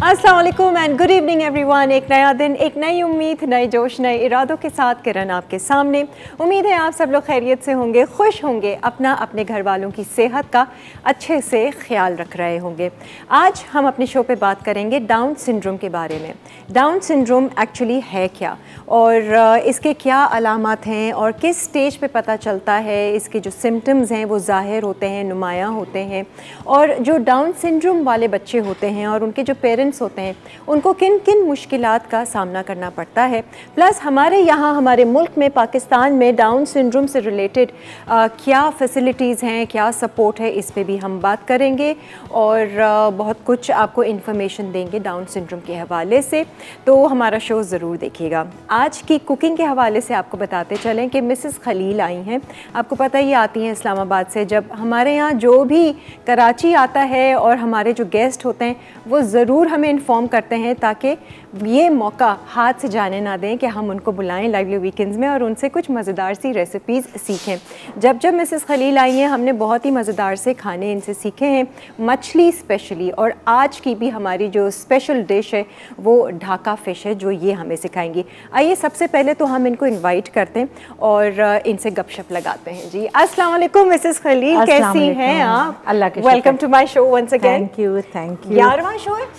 अस्सलाम वालेकुम and good evening everyone. एक नया दिन, एक नई उम्मीद, नए जोश, नए इरादों के साथ किरण आपके सामने। उम्मीद है आप सब लोग खैरियत से होंगे, खुश होंगे, अपना अपने घर वालों की सेहत का अच्छे से ख्याल रख रहे होंगे। आज हम अपने शो पे बात करेंगे डाउन सिंड्रोम के बारे में। डाउन सिंड्रोम एक्चुअली है क्या और इसके क्या अलामत हैं और किस स्टेज पे पता चलता है, इसके जो सिम्टम्स हैं वो ज़ाहिर होते हैं, नुमायाँ होते हैं, और जो डाउन सिंड्रोम वाले बच्चे होते हैं और उनके जो पेरेंट्स होते हैं उनको किन किन मुश्किलात का सामना करना पड़ता है। प्लस हमारे यहाँ, हमारे मुल्क में, पाकिस्तान में डाउन सिंड्रोम से रिलेटेड क्या फैसिलिटीज़ हैं, क्या सपोर्ट है, इस पे भी हम बात करेंगे और बहुत कुछ आपको इन्फॉर्मेशन देंगे डाउन सिंड्रोम के हवाले से। तो हमारा शो ज़रूर देखिएगा। आज की कुकिंग के हवाले से आपको बताते चलें कि मिसेस खलील आई हैं। आपको पता ही आती हैं इस्लामाबाद से। जब हमारे यहाँ जो भी कराची आता है और हमारे जो गेस्ट होते हैं वो ज़रूर हमें इन्फॉर्म करते हैं ताकि ये मौका हाथ से जाने ना दें कि हम उनको बुलाएं लाइवली वीकेंड्स में और उनसे कुछ मज़ेदार सी रेसिपीज़ सीखें। जब जब मिसेस खलील आई हैं हमने बहुत ही मज़ेदार से खाने इनसे सीखे हैं, मछली स्पेशली, और आज की भी हमारी जो स्पेशल डिश है वो ढाका फ़िश है जो ये हमें सिखाएंगी। आइए सबसे पहले तो हम इनको इन्वाइट करते हैं और इनसे गपशप लगाते हैं। जी अस्सलाम वालेकुम मिसेस खलील, कैसी हैं आप? अल्लाह के welcome to my show once again. Thank you. 11वां शो है?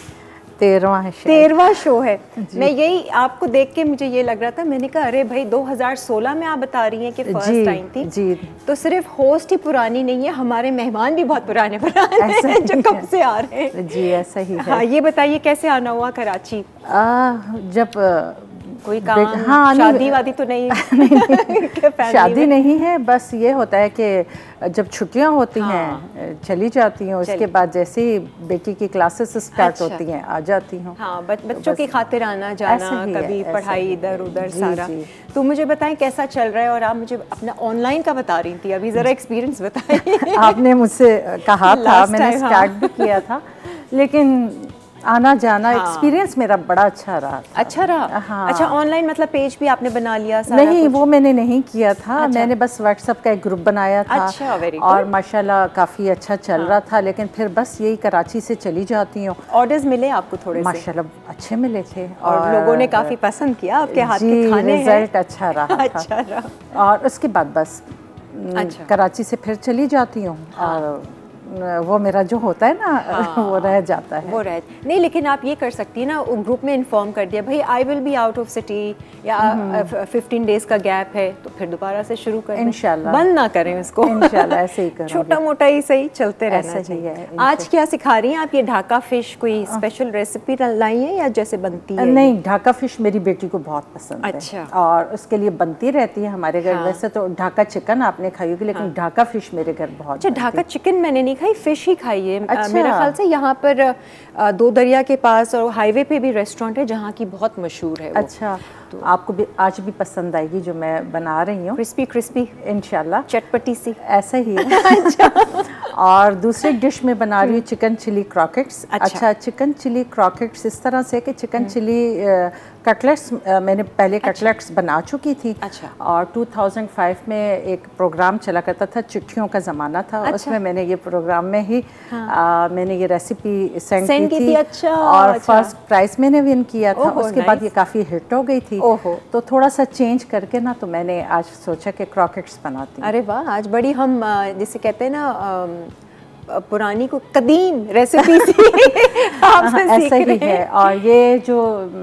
13वां शो है। मैं यही आपको देख के मुझे ये लग रहा था, मैंने कहा अरे भाई 2016 में आप बता रही हैं कि फर्स्ट टाइम थी जी। तो सिर्फ होस्ट ही पुरानी नहीं है, हमारे मेहमान भी बहुत पुराने हैं जो कब से आ रहे हैं। जी ऐसा ही है। हाँ, ये बताइए कैसे आना हुआ कराची? जब कोई काम, हाँ, शादी वादी तो नहीं? शादी नहीं है, बस ये होता है कि जब छुट्टियां होती हैं चली जाती हूँ, उसके बाद जैसे ही बेटी की क्लासेस स्टार्ट होती हैं आ जाती हूँ। हाँ, बच्चों की खातिर आना जाना, कभी पढ़ाई इधर उधर सारा। तो मुझे बताएं कैसा चल रहा है, और आप मुझे अपना ऑनलाइन का बता रही थी, अभी ज़रा एक्सपीरियंस बताइए। आपने मुझसे कहा था, मैंने स्टार्ट भी किया था, लेकिन आना जाना एक्सपीरियंस मेरा बड़ा अच्छा रहा। अच्छा रहा? हाँ। अच्छा, ऑनलाइन मतलब पेज भी आपने बना लिया सारा? नहीं, वो मैंने नहीं किया था। अच्छा। मैंने बस व्हाट्सएप का एक ग्रुप बनाया था। अच्छा, वेरी गुड। और माशाल्लाह काफ़ी अच्छा चल रहा था, लेकिन फिर बस यही कराची से चली जाती हूँ। ऑर्डर्स मिले आपको थोड़े से? माशाल्लाह अच्छे मिले थे और लोगों ने काफ़ी पसंद किया आपके हाथ के खाने। रिजल्ट अच्छा रहा। अच्छा रहा। और उसके बाद बस कराची से फिर चली जाती हूँ और वो मेरा जो होता है ना वो रह जाता है। वो रह नहीं, लेकिन आप ये कर सकती है ना, ग्रुप में इन्फॉर्म कर दिया भाई I will be out of city या 15 डेज का गैप है, तो फिर दोबारा से शुरू करें इंशाल्लाह। बंद ना करें उसको इंशाल्लाह, ऐसे ही करेंगे। छोटा मोटा ही सही चलते रहना चाहिए। आज क्या सिखा रही हैं आप? ये ढाका फिश कोई स्पेशल रेसिपी लाई है या जैसे बनती है? नहीं, ढाका फिश मेरी बेटी को बहुत पसंद है। अच्छा। और उसके लिए बनती रहती है हमारे घर। वैसे तो ढाका चिकन आपने खाई होगी, लेकिन ढाका फिश मेरे घर बहुत। अच्छा, ढाका चिकन मैंने नहीं खाई, फिश ही खाई है। मेरा ख्याल से यहाँ पर दो दरिया के पास और हाईवे पे भी रेस्टोरेंट है जहाँ की बहुत मशहूर है वो। अच्छा, तो आपको भी आज भी पसंद आएगी जो मैं बना रही हूँ। क्रिस्पी क्रिस्पी इंशाल्लाह, चटपटी सी ऐसा ही है। अच्छा। और दूसरी डिश में बना रही हूँ चिकन चिली क्रॉकेट्स। अच्छा, चिकन चिली क्रॉकेट्स इस तरह से कि चिकन चिली कटलेट्स मैंने पहले कटलेट्स बना चुकी थी। अच्छा। और 2005 में एक प्रोग्राम चला करता था, चिट्ठियों का ज़माना था। अच्छा। उसमें मैंने ये प्रोग्राम में ही मैंने ये रेसिपी सेंड की थी। अच्छा। और फर्स्ट प्राइज़ मैंने विन किया था। उसके बाद ये काफ़ी हिट हो गई थी। तो थोड़ा सा चेंज करके ना, तो मैंने आज सोचा कि क्रॉकेट्स बनाती हूँ। अरे वाह, आज बड़ी हम जिसे कहते हैं ना पुरानी को कदीम रेसिपी ऐसा ही है। और ये जो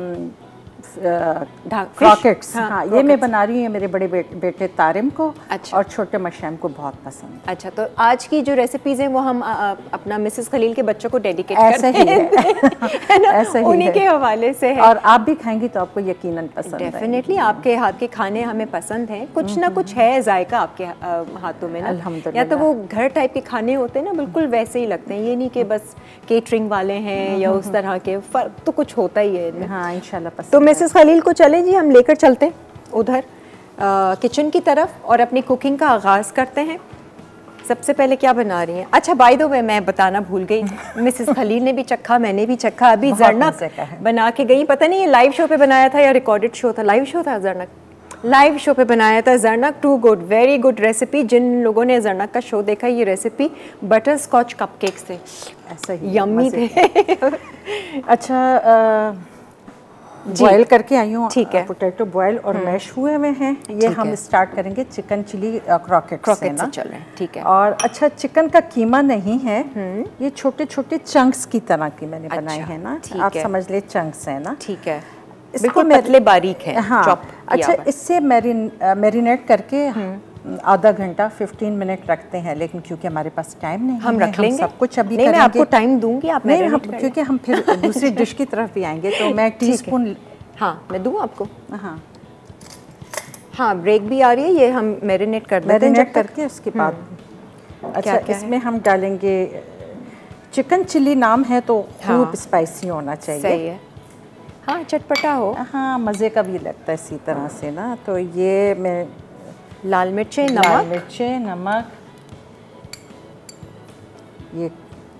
क्रॉकेट्स, हाँ, ये मैं बना रही हूँ मेरे बड़े बेटे तारिम को। अच्छा। और छोटे मशैम को बहुत पसंद। अच्छा, तो आज की जो रेसिपीज हैं वो हम अपना मिसेस खलील के बच्चों को डेडिकेट करते हैं। ऐसा ही उन्हीं के हवाले से है। और आप भी खाएंगी तो आपको यकीनन पसंद है। डेफिनेटली आपके हाथ के खाने हमें पसंद हैं। कुछ ना कुछ है जायका आपके हाथों में ना, या तो वो घर टाइप के खाने होते हैं ना, बिल्कुल वैसे ही लगते हैं। ये नहीं कि बस केटरिंग वाले हैं या उस तरह के, फर्क तो कुछ होता ही है। हाँ, इंशाल्लाह पसंद। तो मिसेस खलील को चलें जी, हम लेकर चलते हैं उधर किचन की तरफ और अपनी कुकिंग का आगाज़ करते हैं। सबसे पहले क्या बना रही हैं? अच्छा, बाय द वे मैं बताना भूल गई, मिसेस खलील ने भी चखा, मैंने भी चखा। अभी जरनक बना के गई, पता नहीं ये लाइव शो पे बनाया था या रिकॉर्डेड शो था? लाइव शो था जरनक। लाइव शो पे बनाया था। जरनक too good, very good recipe. जिन लोगों ने जरनक का शो देखा, ये रेसिपी बटर स्कॉच कपकेक्स थे, ऐसा ही यम्मी थे। अच्छा बॉयल करके आई हूँ, ठीक है। पोटैटो बॉयल और मैश हुए हुए हैं। ये हम स्टार्ट करेंगे चिकन चिली क्रॉकेट से ना, चल रहे हैं, ठीक है। और अच्छा चिकन का कीमा नहीं है, ये छोटे छोटे चंक्स की तरह की मैंने बनाए हैं ना, आप समझ ले चंक्स हैं ना, ठीक है, इसको पतले बारीक है। हाँ, अच्छा इससे मैरिनेट करके आधा घंटा 15 मिनट रखते हैं, लेकिन क्योंकि हमारे पास टाइम नहीं हम रख लेंगे सब कुछ अभी नहीं, मैं आपको टाइम दूंगी, आप नहीं, क्योंकि हम फिर दूसरी डिश की तरफ भी आएंगे, तो मैं टीस्पून हाँ मैं दूं आपको। हाँ ब्रेक भी आ रही है, ये हम मैरिनेट कर देते हैं मैरिनेट करके उसके बाद। अच्छा इसमें हम डालेंगे चिकन चिली, नाम है तो खूब स्पाइसी होना चाहिए। सही है, हाँ चटपटा हो, हाँ मज़े का भी लगता है इसी तरह से ना। तो ये मैं लाल मिर्चें, नमक, ये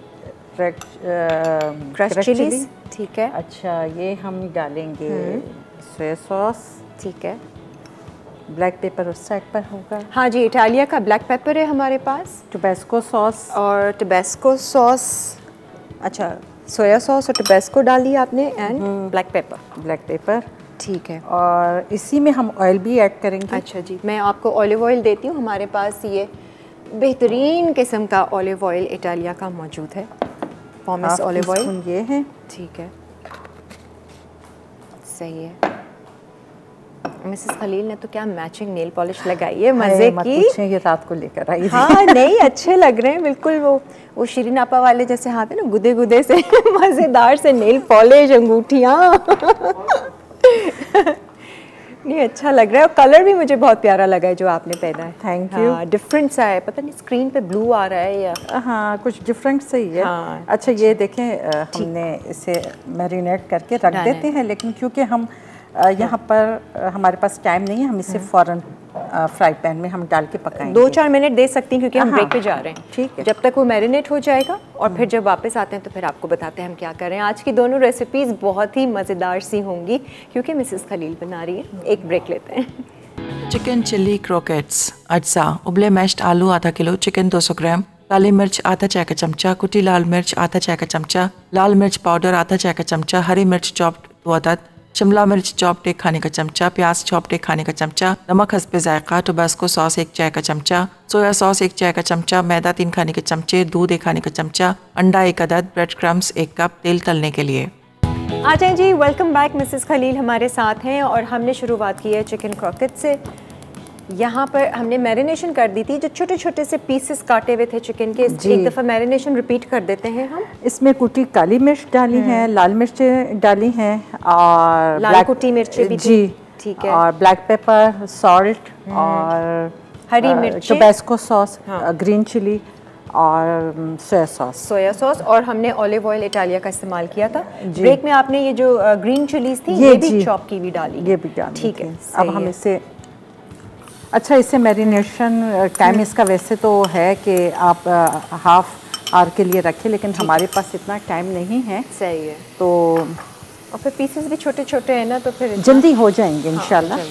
क्रश चिलीज, ठीक है। अच्छा ये हम डालेंगे सोया सॉस, ठीक है। ब्लैक पेपर उस साइड पर होगा। हाँ जी, इटालिया का ब्लैक पेपर है हमारे पास। टबैस्को सॉस और टबैस्को सॉस, अच्छा सोया सॉस और टबैस्को डाली आपने, एंड ब्लैक पेपर, ठीक है। और इसी में हम ऑयल भी ऐड करेंगे। अच्छा जी, मैं आपको ऑलिव ऑयल देती हूँ। हमारे पास ये बेहतरीन किस्म का ऑलिव ऑयल इटालिया का मौजूद है, पॉमेस ऑलिव ऑयल, ये है, ठीक है, सही है। मिसेस खलील ने तो क्या मैचिंग नेल पॉलिश लगाई है, मजे की। ये रात को लेकर आई। हाँ नहीं, अच्छे लग रहे हैं बिल्कुल, वो शिरीन आपा वाले जैसे हाथ है ना, गुदे गुदे से मजेदार से नेल पॉलिश, अंगूठियाँ। नहीं अच्छा लग रहा है, और कलर भी मुझे बहुत प्यारा लगा है जो आपने पहना है। Thank you. डिफरेंट सा है, पता नहीं स्क्रीन पे ब्लू आ रहा है या हाँ कुछ डिफरेंट सही है। अच्छा ये देखें, हमने इसे मैरिनेट करके रख देते हैं, लेकिन क्योंकि हम यहाँ पर हमारे पास टाइम नहीं है, हम इसे फ़ौरन फ्राई पैन में हम डाल के पकाएंगे। 2-4 मिनट दे सकती हैं, क्योंकि हम ब्रेक पे जा रहे हैं, ठीक है। जब तक वो मैरिनेट हो जाएगा, और फिर जब वापस आते हैं तो फिर आपको बताते हैं हम क्या कर रहे हैं। आज की दोनों रेसिपीज़ बहुत ही मज़ेदार सी होंगी, क्योंकि मिसेस खलील बना रही है। एक ब्रेक लेते हैं। चिकन चिली क्रोकेट्स अज्जा: उबले मैश्ड आलू आधा किलो, चिकन 200 ग्राम, काली मिर्च आधा चाय का चमचा, कुटी लाल मिर्च आधा चाय का चमचा, लाल मिर्च पाउडर आधा चाय का चमचा, हरी मिर्च चॉप्ड 2 अदद, शिमला मिर्च चॉप्ड 1 खाने का चमचा, प्याज चॉप्ड 1 खाने का चमचा, नमक हस्बे जायका, टोबास्को सॉस 1 चाय का चमचा, सोया सॉस 1 चाय का चमचा, मैदा 3 खाने के चमचे, दूध 1 खाने का चमचा, अंडा 1 अदद, ब्रेड क्रम्स 1 कप, तेल तलने के लिए। आ जाएं जी, वेलकम बैक। मिसेस खलील हमारे साथ हैं और हमने शुरुआत की है चिकन क्रॉकेट से। यहाँ पर हमने मैरिनेशन कर दी थी, जो छोटे छोटे से पीसेस काटे हुए थे चिकन के। एक दफ़ा मैरिनेशन रिपीट कर देते हैं हम। इसमें कुटी काली मिर्च डाली है, लाल मिर्च डाली हैं, और लाल कुटी मिर्चें भी जी, ठीक है, और ब्लैक पेपर, सॉल्ट, और हरी मिर्च, टबैस्को सॉस, ग्रीन चिली, और सोया सॉस, और हमने ऑलिव ऑयल इटालिया का इस्तेमाल किया था। ब्रेक में आपने ये जो ग्रीन चिलीज थी, ये भी चॉप की भी डाली, ये भी डाली, ठीक है। अब हम इसे, अच्छा इसे मैरिनेशन टाइम इसका वैसे तो है कि आप हाफ आवर के लिए रखें, लेकिन हमारे पास इतना टाइम नहीं है। सही है, तो और फिर पीसेस भी छोटे छोटे हैं ना, तो फिर जल्दी हो जाएंगे इंशाल्लाह।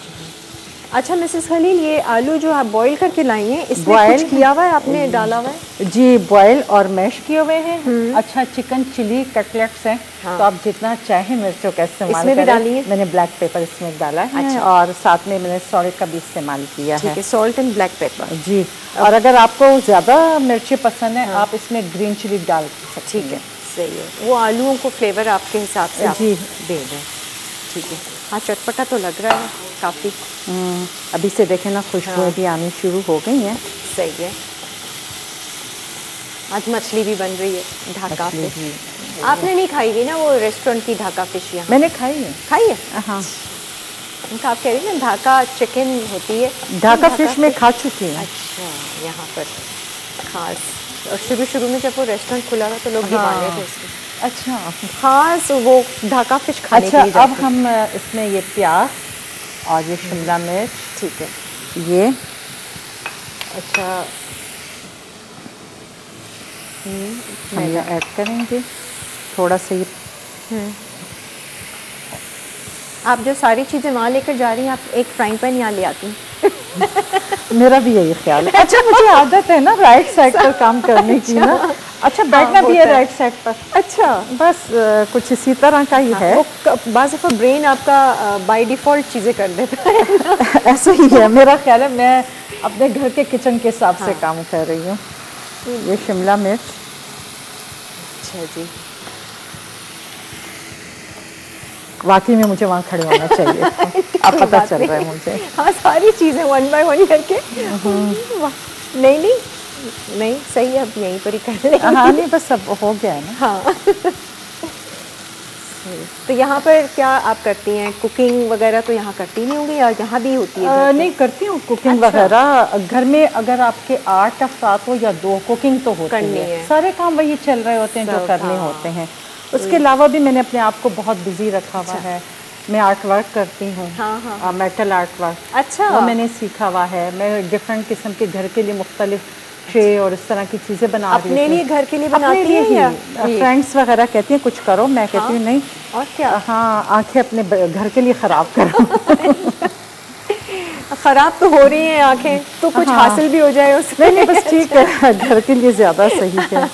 अच्छा मिसेस खलील, ये आलू जो आप बॉईल करके लाई हैं, इसमें कुछ किया हुआ है आपने, डाला हुआ है? जी, बॉईल और मैश किए हुए हैं। अच्छा चिकन चिली कटलेट्स हैं, तो आप जितना चाहें मिर्चों का इस्तेमाल इसमें भी डाली है। मैंने ब्लैक पेपर इसमें डाला है। अच्छा। और साथ में मैंने सॉल्ट का भी इस्तेमाल किया है। सॉल्ट एंड ब्लैक पेपर जी। और अगर आपको ज़्यादा मिर्ची पसंद है, आप इसमें ग्रीन चिली डाल सकते हैं। ठीक है, सही है। वो आलूओं को फ्लेवर आपके हिसाब से आप जी दे दें, ठीक है। हाँ चटपटा तो लग रहा है काफ़ी। अभी से देखें ना, खुशबू भी आनी शुरू हो गई हैं। सही है। आज मछली भी बन रही है, ढाका फिश। आपने नहीं खाई थी ना वो रेस्टोरेंट की ढाका फिश? यहाँ मैंने खाई है। खाई है? हाँ। उनका आप कह रही हैं ना ढाका चिकन होती है, ढाका फिश में खा चुकी हूँ। अच्छा, यहाँ पर खास, और शुरू में जब वो रेस्टोरेंट खुला था तो लोग दीवाने थे इसके। अच्छा, खास वो ढाका फिश खाने के लिए। अच्छा, अब हम इसमें ये प्याज और ये शिमला मिर्च, ठीक है, ये अच्छा हम ये ऐड करेंगे थोड़ा सा। ये आप जो सारी चीज़ें वहाँ लेकर जा रही हैं, आप एक फ्राइंग पैन यहाँ ले आती हैं। मेरा भी यही ख्याल है। अच्छा, मुझे आदत है ना राइट साइड पर काम करने की ना। अच्छा, बैठना भी है राइट साइड पर। अच्छा, बस कुछ इसी तरह का ही है। बाज़ दफ़ा ब्रेन आपका बाय डिफ़ॉल्ट चीज़ें कर देता है। ऐसा ही है मेरा ख्याल है। मैं अपने घर के किचन के हिसाब से काम कर रही हूँ। ये शिमला मिर्च। अच्छा जी, वाकई में मुझे वहाँ खड़े होना चाहिए। अब पता चल रहा है मुझे। हाँ, सारी चीज़ें 1 बाय 1 करके। नहीं, सही है, अब यहीं पर ही कर लेंगे। हाँ नहीं, बस अब हो गया है ना। हाँ। तो यहाँ पर क्या आप करती हैं, कुकिंग वगैरह तो यहाँ करती नहीं होंगी या यहाँ भी होती है? नहीं करती हूँ कुकिंग वगैरह। घर में अगर आपके 8 अफराद हो या 2, कुकिंग तो होती है। सारे काम वही चल रहे होते हैं जो करने होते हैं। उसके अलावा भी मैंने अपने आप को बहुत बिजी रखा हुआ है। मैं आर्ट वर्क करती हूँ। हाँ। Metal art work. अच्छा, वो मैंने सीखा हुआ है। मैं डिफरेंट किस्म के घर के लिए मुख्तलिफ ट्रे और इस तरह की चीज़ें बना रही हूँ। अपने लिए घर के लिए बनाती हैं या फ्रेंड्स वगैरह कहती हैं कुछ करो, मैं कहती हूँ नहीं। और क्या? हाँ, आंखें अपने घर के लिए ख़राब करो। ख़राब तो हो रही हैं आंखें, तो कुछ हासिल भी हो जाए उसमें। नहीं, बस ठीक है, घर के लिए ज़्यादा सही है।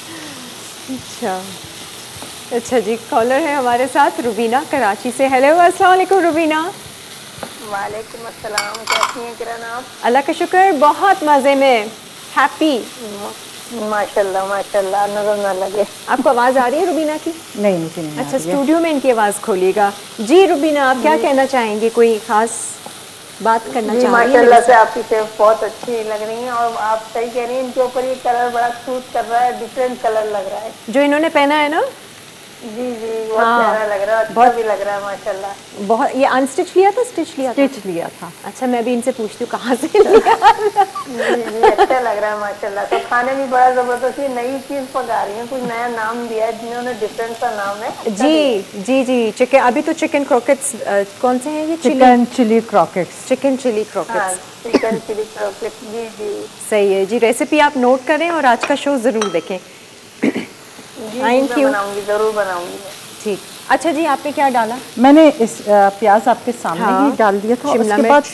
अच्छा जी, कॉलर है हमारे साथ रुबीना कराची से। हेलो, अस्सलाम वालेकुम रुबीना। वालेकुम अस्सलाम, कैसी हैं किरण आप? अल्लाह का शुक्र, बहुत मज़े में, हैप्पी। माशाल्लाह माशाल्लाह, नजर ना लगे। आपको आवाज़ आ रही है रुबीना की? नहीं, मुझे नहीं। अच्छा, स्टूडियो में इनकी आवाज़ खोलिएगा। जी रुबीना, आप क्या कहना चाहेंगे, कोई खास बात करना चाहेंगे? माशाल्लाह से आपकी सेफ बहुत अच्छी लग रही हैं और आप सही कह रही हैं, इनके ऊपर ये कलर बड़ा सूट कर रहा है, डिफरेंट कलर लग रहा है जो इन्होंने पहना है ना। जी, बहुत प्यारा लग रहा है, अच्छा भी लग रहा है माशाल्लाह। बहुत। ये अनस्टिच लिया था, स्टिच लिया था? अच्छा, मैं भी इनसे पूछती हूँ कहाँ से लिया। जी, अच्छा लग रहा है माशाल्लाह। तो खाने में बड़ा जबरदस्त ये नई चीज पका रही है, कुछ नया नाम दिया है जिन्होंने, डिफरेंट सा नाम है। जी, चिकन, अभी तो चिकन क्रॉकेट्स कौन से हैं ये? Chicken chilli croquettes. Chicken chilli croquettes. Chicken chilli croquettes. जी सही है जी। रेसिपी आप नोट करें और आज का शो ज़रूर देखें। Thank you. बनाऊंगी, जरूर बनाऊंगी। ठीक। अच्छा जी, आपने क्या डाला? मैंने इस प्याज आपके सामने ही डाल दिया था। उसके बाद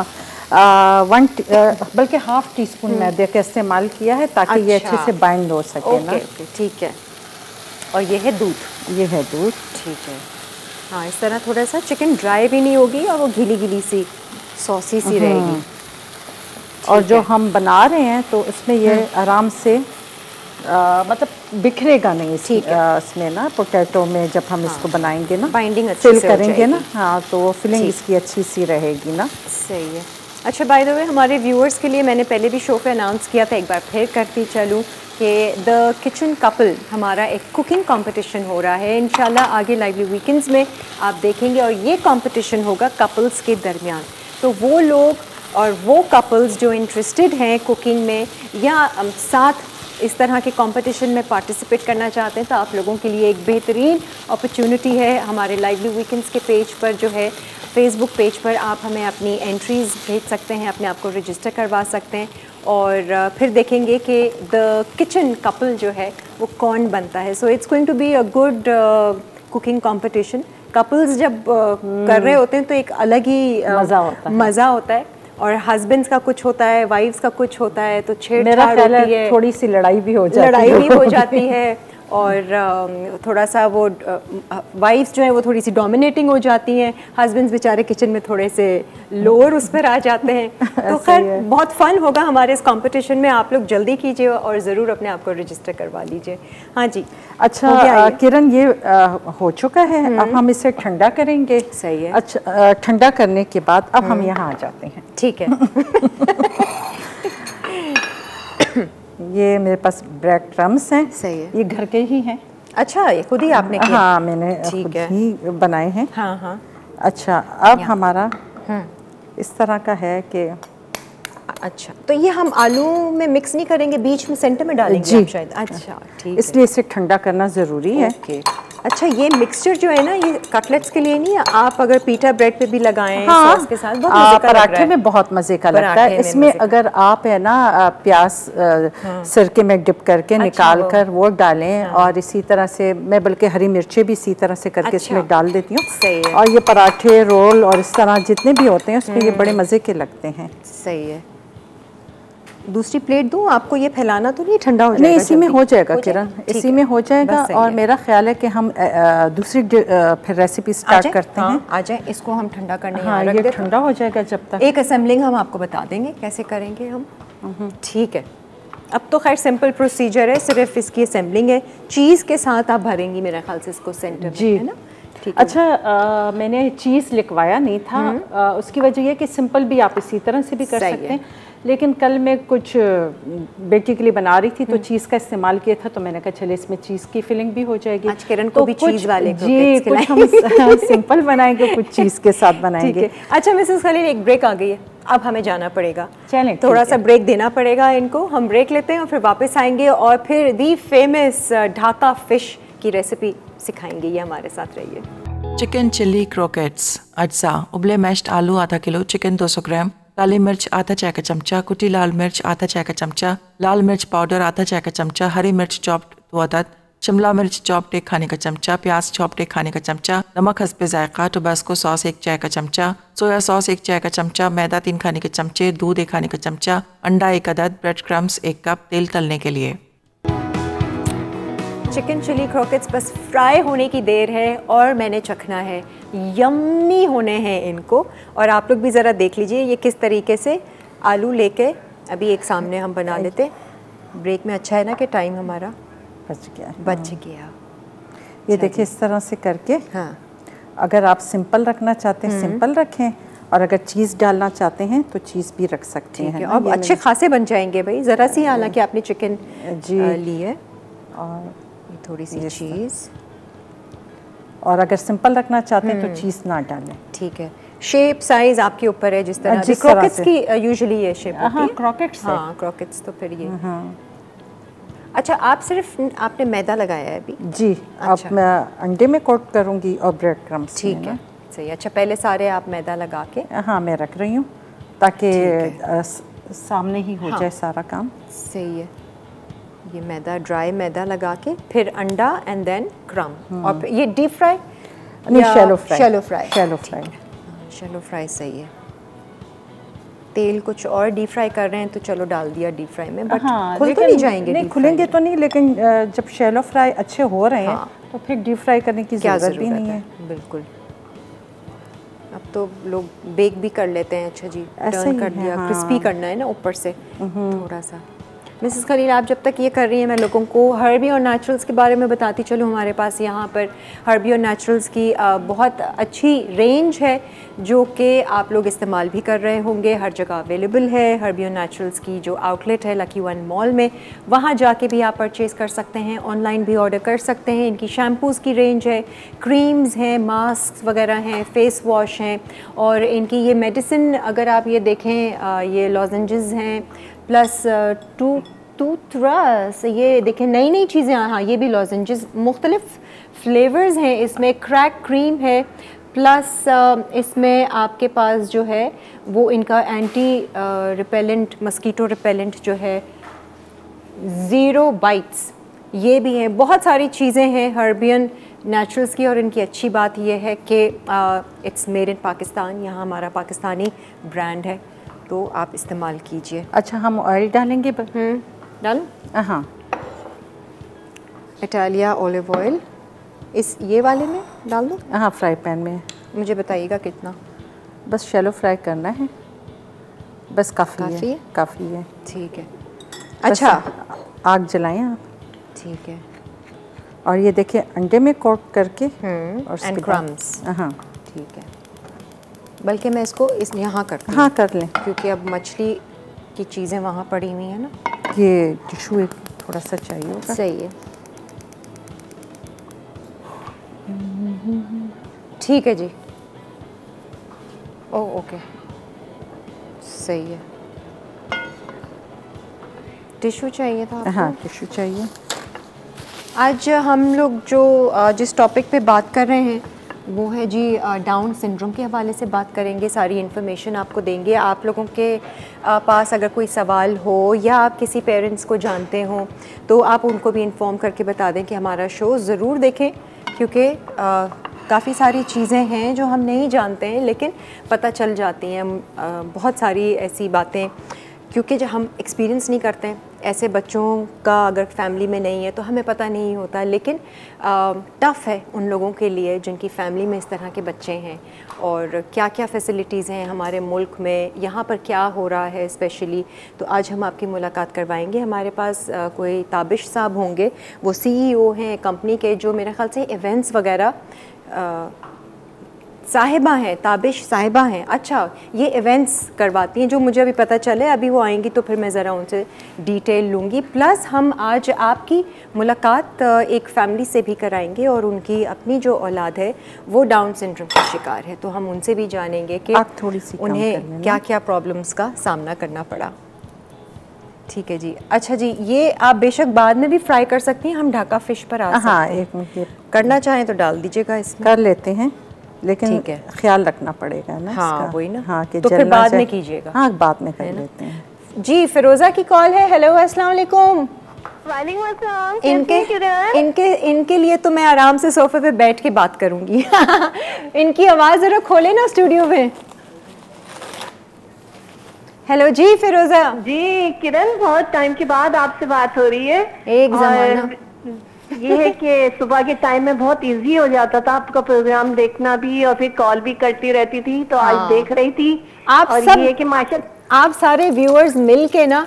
बल्कि हाफ टी स्पून मैदे का इस्तेमाल किया है ताकि ये अच्छे से बाइंड हो सके ना। ठीक है। और ये है दूध। ठीक है। हाँ, इस तरह थोड़ा सा चिकन ड्राई भी नहीं होगी और वो गीली गीली सी सॉसी सी रहेगी। और जो हम बना रहे हैं तो इसमें ये आराम से मतलब बिखरेगा नहीं इसमें ना, पोटैटो में जब हम इसको बनाएंगे ना, बाइंडिंग अच्छे फिल करेंगे ना। हाँ, तो फिलिंग इसकी अच्छी सी रहेगी ना। सही है। अच्छा, बाय द वे, हमारे व्यूअर्स के लिए मैंने पहले भी शो पे अनाउंस किया था, एक बार फिर करती चलूँ कि द किचन कपल हमारा एक कुकिंग कंपटीशन हो रहा है। इंशाल्लाह आगे लाइवली वीकेंड्स में आप देखेंगे और ये कंपटीशन होगा कपल्स के दरमियान। तो वो लोग और वो कपल्स जो इंटरेस्टेड हैं कुकिंग में या साथ इस तरह के कंपटीशन में पार्टिसिपेट करना चाहते हैं, तो आप लोगों के लिए एक बेहतरीन अपॉर्चुनिटी है। हमारे लाइवली वीकेंड्स के पेज पर जो है, फेसबुक पेज पर आप हमें अपनी एंट्रीज़ भेज सकते हैं, अपने आप को रजिस्टर करवा सकते हैं और फिर देखेंगे कि द किचन कपल जो है वो कौन बनता है। So it's going to be a good cooking competition. Couples जब कर रहे होते हैं तो एक अलग ही मज़ा होता है और हस्बैंड्स का कुछ होता है, वाइफ्स का कुछ होता है, तो छेड़छाड़ होती है, थोड़ी सी लड़ाई भी हो जाती है और थोड़ा सा वो वाइफ्स जो है वो थोड़ी सी डोमिनेटिंग हो जाती हैं, हस्बैंड्स बेचारे किचन में थोड़े से लोअर उस पर आ जाते हैं। तो खैर बहुत फ़न होगा हमारे इस कंपटीशन में। आप लोग जल्दी कीजिए और ज़रूर अपने आप को रजिस्टर करवा लीजिए। हाँ जी। अच्छा किरण, ये हो चुका है, अब हम इसे ठंडा करेंगे। सही है। अच्छा, ठंडा करने के बाद अब हम यहाँ आ जाते हैं। ठीक है। ये मेरे पास ब्रेड क्रम्स हैं। सही है। ये घर के ही हैं। अच्छा, ये खुद ही आपने किया? हाँ, मैंने खुद ही बनाए हैं। हाँ। अच्छा, अब हमारा इस तरह का है कि अच्छा, तो ये हम आलू में मिक्स नहीं करेंगे, बीच में सेंटर में डालेंगे जी शायद? अच्छा, ठीक है। इसलिए इसे ठंडा करना ज़रूरी है। अच्छा, ये मिक्सचर जो है ना, ये कटलेट्स के लिए नहीं है, आप अगर पीटा ब्रेड पे भी लगाएं हाँ, सॉस के साथ बहुत मजे का लग रहा पराठे है। में बहुत मज़े का लगता है। इसमें अगर आप है ना प्याज सिरके में डिप करके निकाल कर वो डालें, और इसी तरह से मैं बल्कि हरी मिर्चें भी इसी तरह से करके इसमें डाल देती हूँ। और ये पराठे, रोल और इस तरह जितने भी होते हैं उसमें ये बड़े मज़े के लगते हैं। सही है। दूसरी प्लेट दूं आपको? ये फैलाना तो नहीं, ठंडा हो जाएगा? नहीं, इसी में हो जाएगा किरण, इसी में हो जाएगा। और मेरा ख्याल है कि हम दूसरी फिर रेसिपी स्टार्ट करते हैं। आ जाए, इसको हम ठंडा करने हाँ, ये ठंडा हो जाएगा जब तक। एक असेंबलिंग हम आपको बता देंगे कैसे करेंगे हम। ठीक है, अब तो खैर सिंपल प्रोसीजर है, सिर्फ इसकी असेंबलिंग है। चीज़ के साथ आप भरेंगी मेरे ख्याल से इसको सेंटर में, है ना? ठीक है। अच्छा, मैंने चीज़ लिखवाया नहीं था, उसकी वजह यह कि सिंपल भी आप इसी तरह से भी कर सकते हैं, लेकिन कल मैं कुछ बेटी के लिए बना रही थी तो चीज़ का इस्तेमाल किया था, तो मैंने कहा चले इसमें चीज़ की फिलिंग भी हो जाएगी। आज किरण को भी चीज़ वाले जी, कुछ हम सिंपल बनाएंगे, कुछ चीज़ के साथ बनाएंगे। अच्छा मिसेस खलील, एक ब्रेक आ गई है, अब हमें जाना पड़ेगा। चलें, थोड़ा सा ब्रेक देना पड़ेगा इनको। हम ब्रेक लेते हैं और फिर वापस आएंगे और फिर दी फेमस ढाका फिश की रेसिपी सिखाएंगे। ये हमारे साथ रहिए। चिकन चिल्ली क्रोकेट्स, अज्जा, उबले मैश्ड आलू आधा किलो, चिकन 200 ग्राम, काली मिर्च आधा चाय का चमचा, कुटी लाल मिर्च आधा चाय का चमचा, लाल मिर्च पाउडर आधा चाय का चमचा, हरी मिर्च चॉप्ड 2 अदद, शिमला मिर्च चॉप्ड 1 खाने का चमचा, प्याज चॉप्ड 1 खाने का चमचा, नमक हस्बे जायका, टोबास्को सॉस 1 चाय का चमचा, सोया सॉस 1 चाय का चमचा, मैदा 3 खाने के चमचे, दूध 1 खाने का चमचा, अंडा 1 अदद, ब्रेड क्रम्स 1 कप, तेल तलने के लिए। चिकन चिली क्रोकेट्स बस फ्राई होने की देर है और मैंने चखना है। यम्मी होने हैं इनको। और आप लोग भी ज़रा देख लीजिए ये किस तरीके से आलू लेके अभी एक सामने हम बना लेते। ब्रेक में अच्छा है ना कि टाइम हमारा बच गया। ये देखिए इस तरह से करके। हाँ, अगर आप सिंपल रखना चाहते हैं सिंपल रखें, और अगर चीज़ डालना चाहते हैं तो चीज़ भी रख सकते हैं। और अच्छे खासे बन जाएंगे भाई। ज़रा सी हालांकि आपने चिकन ली है और थोड़ी सी चीज़, और अगर सिंपल रखना चाहते हैं तो चीज़ ना डालें। ठीक है। शेप साइज आपके ऊपर है, जिस तरह क्रोकेट्स की यूजुअली ये शेप होती है। क्रोकेट्स, हाँ क्रोकेट्स तो फिर ये। अच्छा, आप सिर्फ आपने मैदा लगाया है अभी? जी। अच्छा। अब मैं अंडे में कोट करूँगी और ब्रेड क्रम्स। ठीक है, सही। अच्छा, पहले सारे आप मैदा लगा के? हाँ, मैं रख रही हूँ ताकि सामने ही हो जाए सारा काम। सही है। ये मैदा, ड्राई मैदा लगा के फिर अंडा एंड देन क्रम। और ये डीप फ्राई? नहीं, शैलो फ्राई सही है। तेल कुछ और डीप फ्राई कर रहे हैं तो चलो डाल दिया डीप फ्राई में, बट खुल तो नहीं जाएंगे? नहीं खुलेंगे तो नहीं, लेकिन जब शैलो फ्राई अच्छे हो रहे हैं तो फिर डीप फ्राई करने की ज़रूरत भी नहीं है। बिल्कुल। अब तो लोग बेक भी कर लेते हैं। अच्छा जी, टर्न कर दिया। क्रिस्पी करना है ना ऊपर से थोड़ा सा। मिसेस खलील, आप जब तक ये कर रही हैं मैं लोगों को हर्बी और नेचुरल्स के बारे में बताती चलूँ। हमारे पास यहाँ पर हर्बी और नेचुरल्स की बहुत अच्छी रेंज है जो कि आप लोग इस्तेमाल भी कर रहे होंगे। हर जगह अवेलेबल है। हर्बी और नेचुरल्स की जो आउटलेट है लकी वन मॉल में, वहाँ जाके भी आप परचेज़ कर सकते हैं, ऑनलाइन भी ऑर्डर कर सकते हैं। इनकी शैम्पूज़ की रेंज है, क्रीम्स हैं, मास्क वगैरह हैं, फेस वॉश हैं, और इनकी ये मेडिसिन अगर आप ये देखें, ये लॉजेंजेस हैं, प्लस टूथब्रश, ये देखें नई नई चीज़ें। हाँ, ये भी लॉजेंजेस, मुख्तलिफ फ्लेवर्स हैं इसमें। क्रैक क्रीम है, प्लस इसमें आपके पास जो है वो इनका एंटी रिपेलेंट, मस्कीटो रिपेलेंट जो है, ज़ीरो बाइट्स, ये भी हैं। बहुत सारी चीज़ें हैं हर्बियन नेचुरल्स की, और इनकी अच्छी बात ये है कि इट्स मेड इन पाकिस्तान। यहाँ हमारा पाकिस्तानी ब्रांड है, तो आप इस्तेमाल कीजिए। अच्छा, हम ऑयल डालेंगे? डालो। हाँ, इटालिया ऑलिव ऑयल इस ये वाले में डाल दो? हाँ, फ्राई पैन में। मुझे बताइएगा कितना? बस शैलो फ्राई करना है, बस काफ़ी है। काफ़ी है। ठीक है। अच्छा, आग जलाएं आप। ठीक है। और ये देखिए अंडे में कोट करके और क्रम्स। हाँ, ठीक है। बल्कि मैं इसको यहाँ करती हूँ। हाँ, कर लें, क्योंकि अब मछली की चीज़ें वहाँ पड़ी हुई हैं ना। ये टिशू एक थोड़ा सा चाहिए होगा। सही है। ठीक है जी। ओह ओके, सही है। टिशू चाहिए था आपको? हाँ, टिशू चाहिए। आज हम लोग जो जिस टॉपिक पे बात कर रहे हैं वो है जी डाउन सिंड्रोम के हवाले से बात करेंगे। सारी इन्फॉर्मेशन आपको देंगे। आप लोगों के पास अगर कोई सवाल हो या आप किसी पेरेंट्स को जानते हो तो आप उनको भी इन्फॉर्म करके बता दें कि हमारा शो ज़रूर देखें, क्योंकि काफ़ी सारी चीज़ें हैं जो हम नहीं जानते हैं लेकिन पता चल जाती हैं। बहुत सारी ऐसी बातें, क्योंकि जब हम एक्सपीरियंस नहीं करते हैं ऐसे बच्चों का, अगर फैमिली में नहीं है तो हमें पता नहीं होता। लेकिन टफ़ है उन लोगों के लिए जिनकी फैमिली में इस तरह के बच्चे हैं, और क्या क्या फैसिलिटीज़ हैं हमारे मुल्क में, यहाँ पर क्या हो रहा है स्पेशली। तो आज हम आपकी मुलाकात करवाएंगे। हमारे पास कोई ताबिश साहब होंगे, वो CEO हैं कंपनी के, जो मेरे ख्याल से इवेंट्स वगैरह साहिबा हैं, ताबिश साहिबा हैं। अच्छा, ये इवेंट्स करवाती हैं जो मुझे अभी पता चले। अभी वो आएंगी तो फिर मैं ज़रा उनसे डिटेल लूँगी। प्लस हम आज आपकी मुलाकात एक फ़ैमिली से भी कराएंगे और उनकी अपनी जो औलाद है वो डाउन सिंड्रोम का शिकार है, तो हम उनसे भी जानेंगे कि थोड़ी सी उन्हें क्या क्या प्रॉब्लम्स का सामना करना पड़ा। ठीक है जी। अच्छा जी, ये आप बेशक बाद में भी फ्राई कर सकती हैं, हम ढाका फ़िश पर आ सकते हैं। हाँ, एक मिनट करना चाहें तो डाल दीजिएगा इसमें। कर लेते हैं, लेकिन ठीक है, ख्याल रखना पड़ेगा ना। हाँ वही ना। हाँ, कि तो फिर बाद में कीजिएगा। हाँ, बाद में कर लेते हैं जी। फिरोज़ा की कॉल है। हेलो, अस्सलाम वालेकुम। वालेकुम अस्सलाम। इनके लिए तो मैं आराम से सोफे पे बैठ के बात करूंगी। इनकी आवाज़ ज़रा खोले ना स्टूडियो में। हेलो जी फिरोज़ा। जी किरण, बहुत टाइम के बाद आपसे बात हो रही है। एक ज़माना ये है कि सुबह के टाइम में बहुत इजी हो जाता था आपका प्रोग्राम देखना भी, और फिर कॉल भी करती रहती थी, तो आज देख रही थी। आप और सब, ये है कि माशाल्लाह आप सारे व्यूअर्स मिल के ना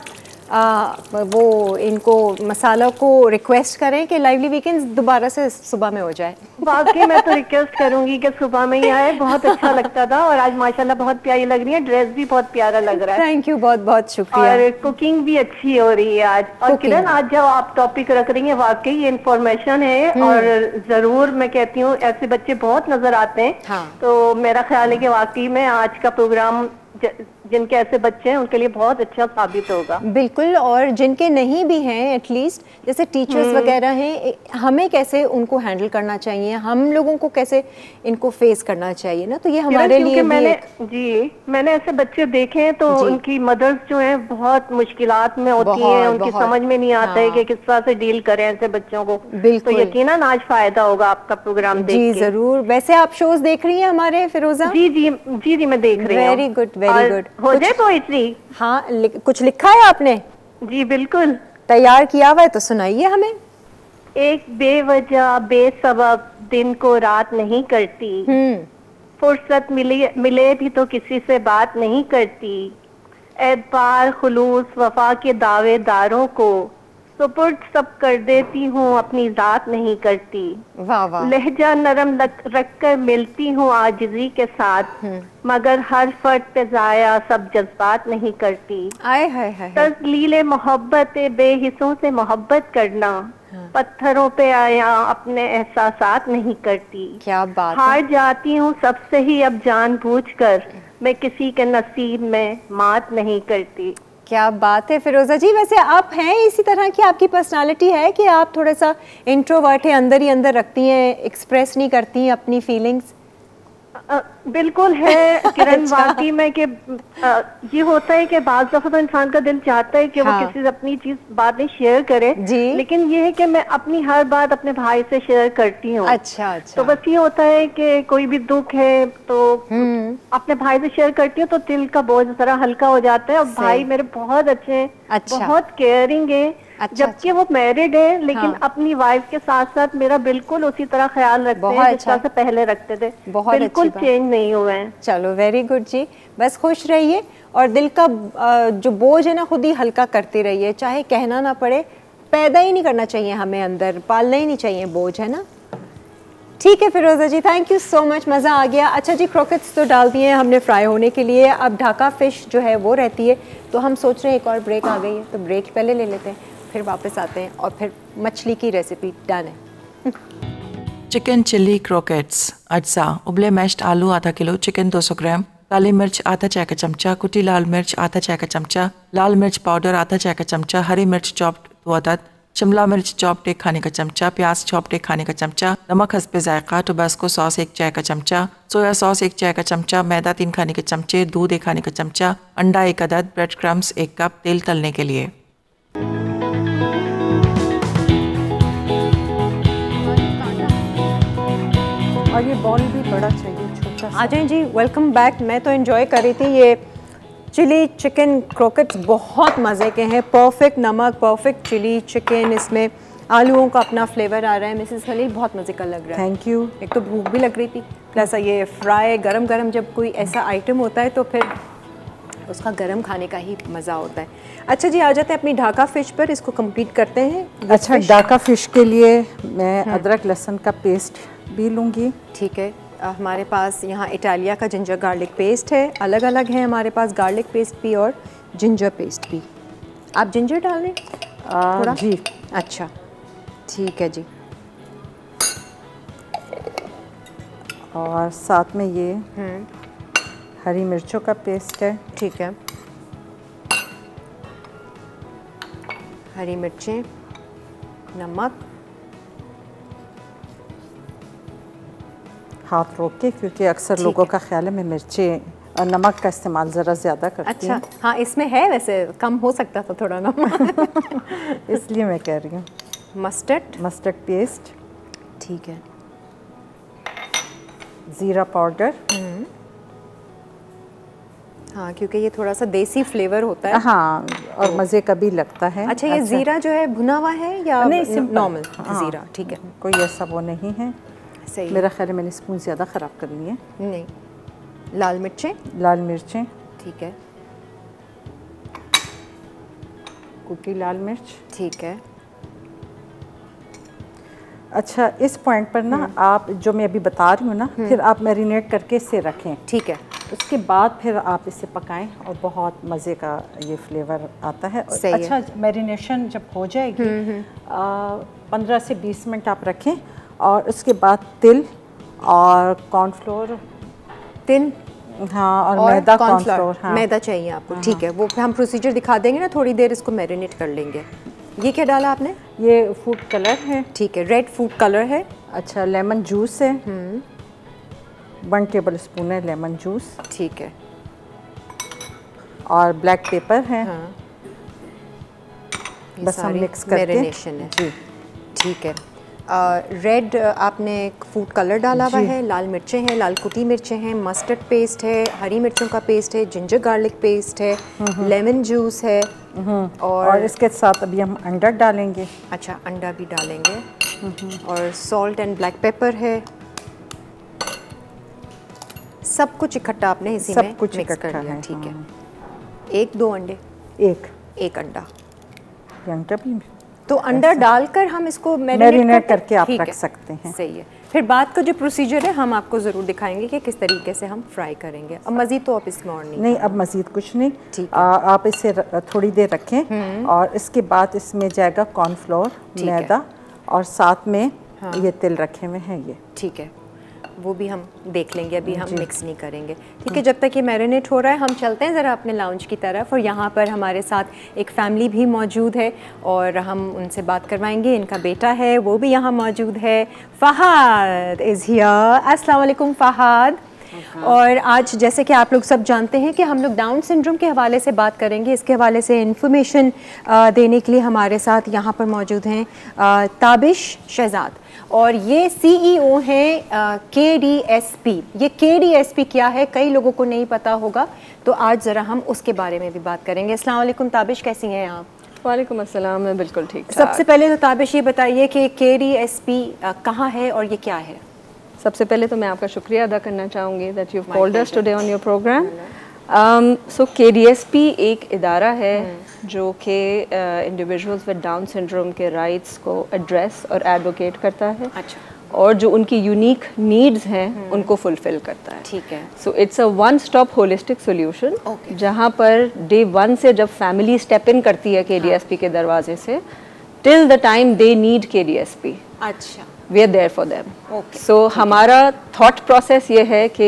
वो इनको मसाला को रिक्वेस्ट करें कि लाइवली वीकेंड्स दोबारा से सुबह में हो जाए। वाकई मैं तो रिक्वेस्ट करूंगी कि सुबह में ही आए, बहुत अच्छा लगता था। और आज माशाल्लाह बहुत प्यारी लग रही है, ड्रेस भी बहुत प्यारा लग रहा है। थैंक यू, बहुत बहुत शुक्रिया। और कुकिंग भी अच्छी हो रही है आज। और किरण, आज जो आप टॉपिक रख रही हैं वाकई ये इन्फॉर्मेशन है, और जरूर मैं कहती हूँ ऐसे बच्चे बहुत नजर आते हैं। हाँ। तो मेरा ख्याल है कि वाकई में आज का प्रोग्राम जिनके ऐसे बच्चे हैं उनके लिए बहुत अच्छा साबित होगा। बिल्कुल, और जिनके नहीं भी हैं, एटलीस्ट जैसे टीचर्स वगैरह हैं, हमें कैसे उनको हैंडल करना चाहिए, हम लोगों को कैसे इनको फेस करना चाहिए ना, तो ये हमारे लिए मैंने ऐसे बच्चे देखे हैं, तो उनकी मदर्स जो हैं बहुत मुश्किलात में होती हैं, उनकी समझ में नहीं आता है कि किस तरह से डील करें ऐसे बच्चों को। तो यकीनन आज फायदा होगा आपका प्रोग्राम देख के। जी जरूर। वैसे आप शोज देख रही हैं हमारे फिरोजा? जी मैं देख रही हूँ। Very good, very good. हो जाए पोइट्री? हाँ, कुछ लिखा है आपने? जी बिल्कुल, तैयार किया हुआ है, तो सुनाइए हमें। एक बेवजह बेसबब दिन को रात नहीं करती, फुर्सत मिले भी तो किसी से बात नहीं करती, एतबार खुलूस वफा के दावेदारों को सुपुर्द सब कर देती हूँ, अपनी जात नहीं करती। वाह वाह। लहजा नरम रख कर मिलती हूँ आजिज़ी के साथ, मगर हर फर्द पे जाया सब जज्बात नहीं करती। आए हाय हाय। तज़लीले मोहब्बत बेहिस्सों से मोहब्बत करना, पत्थरों पे आया अपने एहसासात नहीं करती। क्या बात। हार जाती हूँ सबसे ही अब जानबूझकर, मैं किसी के नसीब में मात नहीं करती। क्या बात है फिरोजा जी। वैसे आप हैं इसी तरह की, आपकी पर्सनालिटी है कि आप थोड़ा सा इंट्रोवर्ट है, अंदर ही अंदर रखती हैं, एक्सप्रेस नहीं करती हैं अपनी फीलिंग्स? बिल्कुल है किरण। वाकई में कि ये होता है कि बाज़ दफा तो इंसान का दिल चाहता है कि वो किसी से अपनी चीज बातें शेयर करे, लेकिन ये है कि मैं अपनी हर बात अपने भाई से शेयर करती हूँ। अच्छा अच्छा। तो बस ये होता है कि कोई भी दुख है तो अपने भाई से शेयर करती हूँ, तो दिल का बोझ जरा हल्का हो जाता है। और भाई मेरे बहुत अच्छे हैं, बहुत केयरिंग है। जबकि वो मैरिड है, लेकिन अपनी वाइफ के साथ साथ मेरा बिल्कुल उसी तरह ख्याल रखते हैं जिस तरह से पहले रखते थे। बिल्कुल चेंज नहीं हुए हैं। चलो वेरी गुड जी, बस खुश रहिए और दिल का जो बोझ है ना खुद ही हल्का करते रहिए, चाहे कहना ना पड़े। पैदा ही नहीं करना चाहिए हमें, अंदर पालना ही नहीं चाहिए बोझ, है ना। ठीक है फिरोजा जी, थैंक यू सो मच, मज़ा आ गया। अच्छा जी, क्रॉकेट्स तो डाल दिए हैं हमने फ्राई होने के लिए। अब ढाका फ़िश जो है वो रहती है, तो हम सोच रहे हैं एक और ब्रेक आ गई है, तो ब्रेक पहले ले लेते हैं, फिर वापस आते हैं और फिर मछली की रेसिपी डन है। चिकन चिल्ली क्रॉकेट्स, अज्जा, उबले मैश्ड आलू आधा किलो, चिकन 200 ग्राम, काली मिर्च आधा चाय का चमचा, कुटी लाल मिर्च आधा चाय का चमचा, लाल मिर्च पाउडर आधा चाय का चमचा, हरी मिर्च चॉप्ड 2 अदद, शिमला मिर्च चॉप्ड 1 खाने का चमचा, प्याज चॉप्ड 1 खाने का चमचा, नमक हस्बे जायका, टोबास्को सॉस 1 चाय का चमचा, सोया सॉस 1 चाय का चमचा, मैदा 3 खाने के चमचे, दूध 1 खाने का चमचा, अंडा 1 अदद, ब्रेड क्रम्स 1 कप, तेल तलने के लिए। और ये बॉल भी बड़ा चाहिए, छोटा सा। आ जाएं जी, वेलकम बैक। मैं तो एंजॉय कर रही थी। ये चिली चिकन क्रॉकेट्स बहुत मज़े के हैं, परफेक्ट नमक, परफेक्ट चिली चिकन, इसमें आलूओं का अपना फ्लेवर आ रहा है। मिसेस खलील बहुत मज़े का लग रहा है। Thank you. एक तो भूख भी लग रही थी, प्लस ये फ्राई गरम गरम जब कोई ऐसा आइटम होता है तो फिर उसका गरम खाने का ही मज़ा होता है। अच्छा जी, आ जाते हैं अपनी ढाका फ़िश पर, इसको कंप्लीट करते हैं। अच्छा, ढाका फ़िश के लिए मैं अदरक लहसुन का पेस्ट भी लूँगी। ठीक है, हमारे पास यहाँ इटालिया का जिंजर गार्लिक पेस्ट है, अलग अलग है हमारे पास गार्लिक पेस्ट भी और जिंजर पेस्ट भी। आप जिंजर डाल लें थोड़ा जी। अच्छा ठीक है जी। और साथ में ये हरी मिर्चों का पेस्ट है। ठीक है, हरी मिर्चें, नमक, हाथ रोक के, क्योंकि अक्सर लोगों का ख्याल है मैं मिर्चें और नमक का इस्तेमाल ज़रा ज़्यादा करती हूँ। अच्छा, हाँ इसमें है, वैसे कम हो सकता था थोड़ा नमक इसलिए मैं कह रही हूँ। मस्टर्ड पेस्ट, ठीक है, ज़ीरा पाउडर, हाँ क्योंकि ये थोड़ा सा देसी फ्लेवर होता है। हाँ, और मज़े का भी लगता है। अच्छा, ये ज़ीरा जो है भुना हुआ है या नहीं, नॉर्मल हाँ, ज़ीरा? ठीक है, कोई ऐसा वो नहीं है। सही। मेरा ख्याल है मैंने स्पून ज़्यादा ख़राब कर ली है। नहीं, लाल मिर्चें, लाल मिर्चें, ठीक है, कुटी लाल मिर्च, ठीक है। अच्छा, इस पॉइंट पर ना आप जो मैं अभी बता रही हूँ ना, फिर आप मैरिनेट करके इसे रखें। ठीक है, उसके बाद फिर आप इसे पकाएं और बहुत मज़े का ये फ्लेवर आता है। सही अच्छा है। मैरिनेशन जब हो जाएगी 15 से 20 मिनट आप रखें और उसके बाद तिल और कॉर्नफ्लोर, तिल हाँ और मैदा, कॉर्नफ्लोर, हाँ। मैदा चाहिए आपको। ठीक है, वो हम प्रोसीजर दिखा देंगे ना, थोड़ी देर इसको मैरिनेट कर लेंगे। ये क्या डाला आपने? ये फूड कलर है। ठीक है, रेड फूड कलर है। अच्छा, लेमन जूस है, 1 टेबल स्पून है लेमन जूस। ठीक है, और ब्लैक पेपर है। हाँ, बस हम मिक्स करके मैरिनेशन है जी। ठीक है। रेड आपने फूड कलर डाला हुआ है, लाल मिर्चें हैं, लाल कुटी मिर्चें हैं, मस्टर्ड पेस्ट है, हरी मिर्चों का पेस्ट है, जिंजर गार्लिक पेस्ट है, लेमन जूस है और इसके साथ अभी हम अंडा डालेंगे। अच्छा, अंडा भी डालेंगे और सॉल्ट एंड ब्लैक पेपर है। सब कुछ इकट्ठा आपने इसी में मिक्स कर लिया। ठीक है, 1-2 अंडे, एक अंडा, अंडा भी तो अंडा डालकर हम इसको मैरिनेट करके आप रख सकते हैं। सही है। फिर बाद का जो प्रोसीजर है हम आपको ज़रूर दिखाएंगे कि किस तरीके से हम फ्राई करेंगे। अब मज़ीद तो आप इसमें और नहीं, अब मज़ीद कुछ नहीं। ठीक है। आप इसे थोड़ी देर रखें और इसके बाद इसमें जाएगा कॉर्नफ्लोर, मैदा और साथ में ये तिल रखे हुए हैं ये। ठीक है, वो भी हम देख लेंगे, अभी हम मिक्स नहीं करेंगे। ठीक है, जब तक ये मैरिनेट हो रहा है हम चलते हैं ज़रा अपने लाउंज की तरफ। और यहाँ पर हमारे साथ एक फैमिली भी मौजूद है और हम उनसे बात करवाएंगे। इनका बेटा है, वो भी यहाँ मौजूद है। Fahad is here. अस्सलाम वालेकुम फ़हाद। और आज जैसे कि आप लोग सब जानते हैं कि हम लोग डाउन सिंड्रोम के हवाले से बात करेंगे। इसके हवाले से इन्फॉर्मेशन देने के लिए हमारे साथ यहाँ पर मौजूद हैं ताबिश शहजाद और ये CEO हैं KDSP। ये KDSP क्या है, कई लोगों को नहीं पता होगा, तो आज ज़रा हम उसके बारे में भी बात करेंगे। अस्सलाम वालेकुम ताबिश, कैसी हैं आप? वालेकुम अस्सलाम, मैं बिल्कुल ठीक। सबसे पहले तो ताबिश ये बताइए कि KDSP कहाँ है और ये क्या है? सबसे पहले तो मैं आपका शुक्रिया अदा करना चाहूँगी that you called us today on your program. So KDSP एक इदारा है जो कि इंडिविजुअल्स विद डाउन सिंड्रोम के राइट्स को एड्रेस और एडवोकेट करता है। अच्छा। और जो उनकी यूनिक नीड्स हैं उनको फुलफिल करता है। ठीक है। So it's a one stop holistic solution जहाँ पर डे 1 से जब फैमिली स्टेप इन करती है KDSP के दरवाजे से till the time they need KDSP। अच्छा, we are there for them. Okay. So हमारा थॉट प्रोसेस ये है कि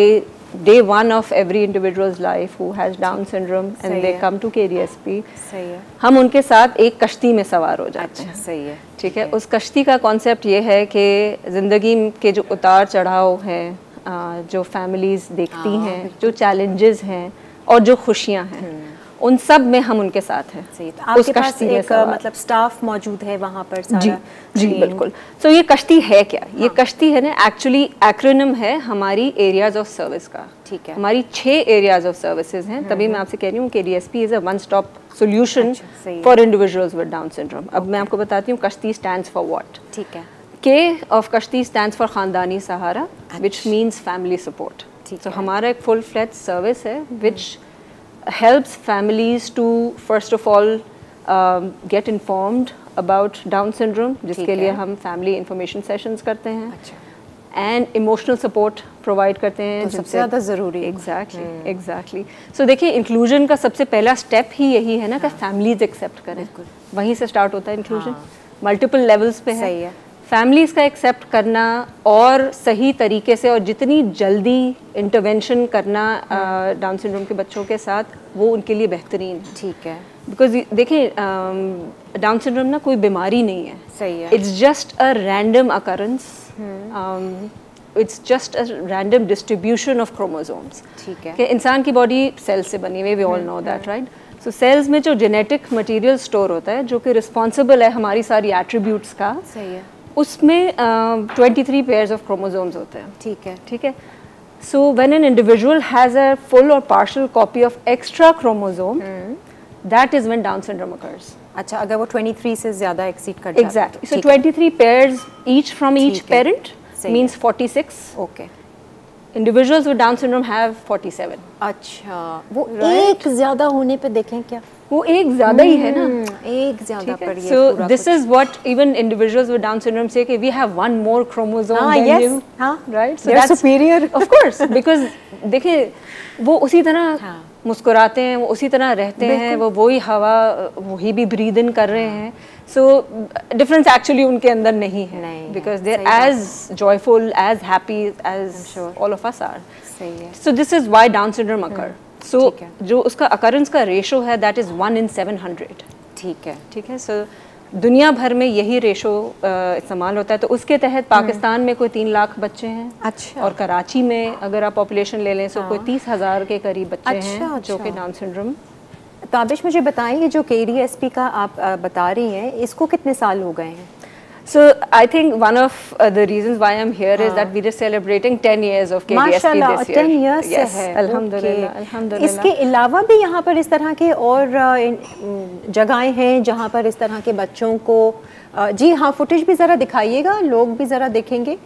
day one of every individual's life who has Down syndrome and they come to KDSP, सही है, हम उनके साथ एक कश्ती में सवार हो जाते हैं। सही है, ठीक है। उस कश्ती का कॉन्सेप्ट ये है कि ज़िंदगी के जो उतार चढ़ाव हैं, जो फैमिलीज़ देखती हैं, जो चैलेंजेस हैं और जो खुशियाँ हैं, उन सब में हम उनके साथ हैं। सही, तो आपके पास एक मतलब स्टाफ मौजूद है वहाँ पर सारा? जी जी बिल्कुल। तो ये कश्ती है क्या? ये कश्ती है ना, एक्चुअली एक्रोनिम है हमारी एरियाज ऑफ सर्विस का। ठीक है। हमारी 6 एरियाज ऑफ सर्विसेज हैं, तभी मैं आपसे कह रही हूँ कि KDSP is a one stop solution for individuals with down syndrome. अब मैं आपको बताती हूँ कश्ती स्टैंड्स फॉर व्हाट। ठीक है। K of Kashti stands for खानदानी सहारा, विच मीन्स फैमिली सपोर्ट। तो हमारा एक फुल फ्लेज सर्विस है विच helps families to first of all get informed about Down syndrome, जिसके लिए हम family information sessions करते हैं, and emotional support provide करते हैं, तो सबसे ज़्यादा ज़रूरी है। exactly। So देखिए inclusion का सबसे पहला step ही यही है ना कि families accept करें, वहीं से start होता है inclusion, multiple levels पे है। फैमिलीज़ का एक्सेप्ट करना और सही तरीके से और जितनी जल्दी इंटरवेंशन करना डाउन सिंड्रोम के बच्चों के साथ, वो उनके लिए बेहतरीन है। ठीक है। बिकॉज देखिए डाउन सिंड्रोम ना कोई बीमारी नहीं है। सही है। It's just a random occurrence, it's just a random distribution of chromosomes. ठीक है। कि इंसान की बॉडी सेल से बनी हुई, we all know that, right? So cells में जो जेनेटिक मटेरियल स्टोर होता है, जो कि रिस्पॉन्सिबल है हमारी सारी एट्रीब्यूट्स का, सही है, उसमें 23 पेयर्स ऑफ क्रोमोसोम्स होते हैं। ठीक है, ठीक है। So when an individual has a full or partial copy of extra chromosome, that is when down syndrome occurs. अच्छा, अगर वो 23 से ज़्यादा एक्सीड कर जाता है। Exactly. So 23 pairs each from each parent means 46। Okay. Individuals with down syndrome have 47। अच्छा, वो एक ज़्यादा होने पे देखें क्या? वो एक ज़्यादा ही है ना, एक ज़्यादा पर ये so this is what even individuals with Down syndrome say कि we have one more chromosome than you, right? So that's superior, of course, because देखिए वो उसी तरह मुस्कुराते हैं, वो उसी तरह रहते हैं, वो वही हवा वही भी ब्रीद इन कर रहे हैं। So difference actually उनके अंदर नहीं है, because they're as joyful, as happy as all of us are. सही है। So this is why Down syndrome occur. So जो उसका अकरेंस का रेशो है दैट इज़ 1 in 700। ठीक है, ठीक है। सो दुनिया भर में यही रेशो इस्तेमाल होता है। तो उसके तहत पाकिस्तान में कोई 3 लाख बच्चे हैं। अच्छा। और कराची में अगर आप पॉपुलेशन ले लें तो कोई 30,000 के करीब बच्चे हैं जो कि डाउन सिंड्रोम। तो आबिश मुझे बताएंगे जो KDSP का आप बता रही हैं, इसको कितने साल हो गए हैं? So I think one of the reasons why I'm here is that we are celebrating 10 years of KDSP this year. 10 years yes, है। अल्हम्दुलिल्लाह, अल्हम्दुलिल्लाह। इसके अलावा भी यहाँ पर इस तरह के और जगहें हैं जहाँ पर इस तरह के बच्चों को जी हाँ, फुटेज भी ज़रा दिखाइएगा, लोग भी ज़रा देखेंगे।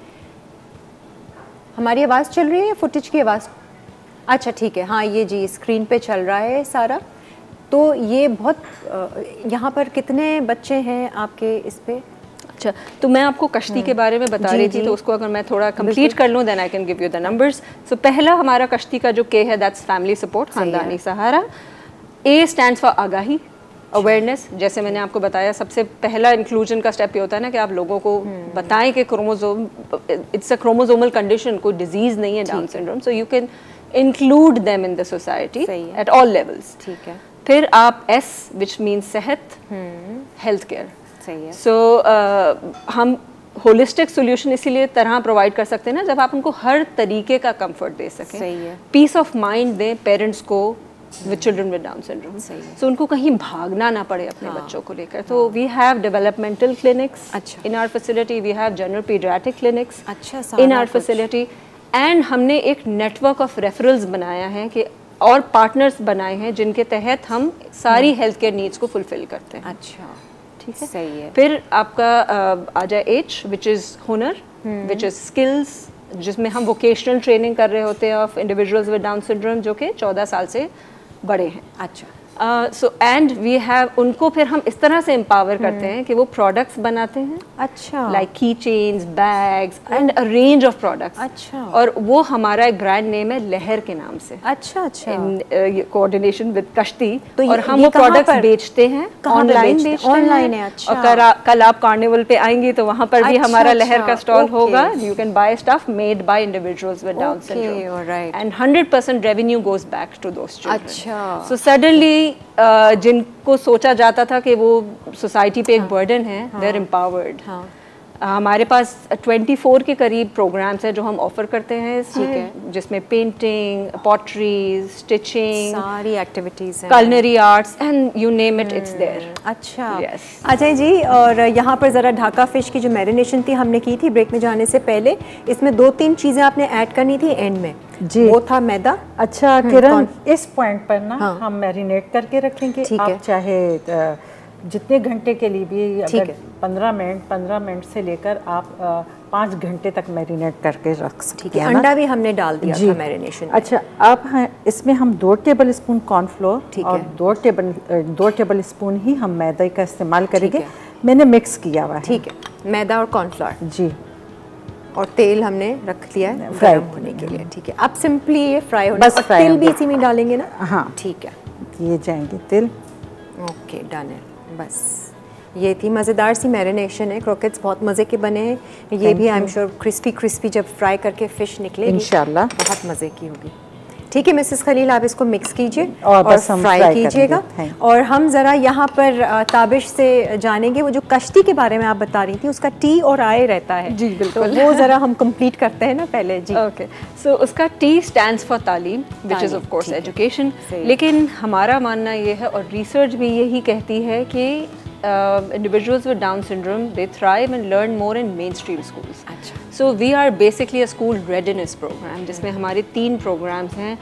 हमारी आवाज़ चल रही है, फुटेज की आवाज़? अच्छा ठीक है, हाँ ये जी स्क्रीन पे चल रहा है सारा। तो ये बहुत यहाँ पर कितने बच्चे हैं आपके इस पे? अच्छा, तो मैं आपको कश्ती के बारे में बता रही थी, तो उसको अगर मैं थोड़ा कंप्लीट कर लूँ then I can give you the numbers. So पहला हमारा कश्ती का जो K है दैट्स फैमिली सपोर्ट, खानदानी सहारा। A स्टैंड्स फॉर आगाही, अवेयरनेस। जैसे मैंने आपको बताया सबसे पहला इंक्लूजन का स्टेप ये होता है ना कि आप लोगों को बताएं कि chromosome it's a chromosomal condition, कोई डिजीज नहीं है down syndrome, so you can include them in the society at all levels. ठीक है। फिर आप S विच मीन्स सेहत, हेल्थ केयर। सही है। सो हम होलिस्टिक सोल्यूशन इसीलिए तरह प्रोवाइड कर सकते हैं ना जब आप उनको हर तरीके का कंफर्ट दे सकें। सही है। पीस ऑफ माइंड दें पेरेंट्स को with children with down syndrome, so उनको कहीं भागना ना पड़े अपने बच्चों को लेकर। तो we have developmental clinics in our facility, we have general pediatric clinics in our facility, and हमने एक नेटवर्क ऑफ रेफरल्स बनाया है कि और पार्टनर्स बनाए हैं जिनके तहत हम सारी हेल्थ केयर नीड्स को फुलफिल करते हैं। अच्छा ठीक है, सही है। फिर आपका आ जाए H विच इज़ हुनर, विच इज़ स्किल्स, जिसमें हम वोकेशनल ट्रेनिंग कर रहे होते हैं of individuals with down syndrome जो कि 14 साल से बड़े हैं। अच्छा। सो एंड वी हैव उनको फिर हम इस तरह से एम्पावर करते हैं कि वो प्रोडक्ट्स बनाते हैं, अच्छा, like key chains, bags and a range of products, अच्छा, और वो हमारा एक ब्रांड नेम है लहर के नाम से, अच्छा अच्छा, इन कोऑर्डिनेशन विद कश्ती। तो और हम वो प्रोडक्ट्स बेचते हैं, ऑनलाइन बेचते हैं, ऑनलाइन है, अच्छा। और कल आप कार्निवल पे आएंगी तो वहाँ पर भी हमारा लहर का स्टॉल होगा। You can buy stuff made by individuals with down syndrome and 100% revenue goes back to those children. अच्छा, सो सडनली जिनको सोचा जाता था कि वो सोसाइटी पे एक बर्डन है, दे आर एम्पावर्ड। हमारे पास 24 के करीब प्रोग्राम्स हैं जो हम ऑफर करते हैं, ठीक है, जिसमें पेंटिंग, पॉटरी, स्टिचिंग, सारी एक्टिविटीज हैं, culinary arts and you name it, it's there. अच्छा, yes. अजय जी, और यहाँ पर ज़रा ढाका फिश की जो मैरिनेशन थी हमने की थी ब्रेक में जाने से पहले, इसमें 2-3 चीज़ें आपने ऐड करनी थी एंड में जी, वो था मैदा। अच्छा किरण, इस पॉइंट पर ना हम मैरिनेट करके रखेंगे। आप चाहे जितने घंटे के लिए भी, अगर 15 मिनट से लेकर आप 5 घंटे तक मैरिनेट करके रख सकते हैं। अंडा भी हमने डाल दिया था मैरिनेशन में। अच्छा, अब इसमें हम 2 टेबल स्पून कॉर्नफ्लोर और 2 टेबल स्पून ही हम मैदे का इस्तेमाल करेंगे। मैंने मिक्स किया हुआ है, ठीक है, मैदा और कॉर्नफ्लोर जी, और तेल हमने रख लिया है फ्राई होने के लिए। ठीक है, अब सिंपली ये फ्राई होने, बस तेल भी इसी में डालेंगे ना? हाँ ठीक है, ये जाएंगे तेल। ओके, डन है। बस ये थी मज़ेदार सी मैरिनेशन है। क्रोकेट्स बहुत मज़े के बने हैं। ये भी आई एम श्योर क्रिस्पी जब फ्राई करके फिश निकलेगी इंशाल्लाह बहुत मज़े की होगी। ठीक है मिसेस खलील, आप इसको मिक्स कीजिए और फ्राई कीजिएगा। और हम ज़रा यहाँ पर ताबिश से जानेंगे, वो जो कश्ती के बारे में आप बता रही थी उसका टी और आए रहता है जी, बिल्कुल, तो वो ज़रा हम कंप्लीट करते हैं ना पहले जी। ओके, सो उसका टी स्टैंड्स फॉर तालीम, which is of course education. लेकिन हमारा मानना ये है और रिसर्च भी यही कहती है कि individuals with Down syndrome, they thrive and learn more in mainstream schools. So we are basically a school readiness program, जिसमें हमारे 3 programs हैं।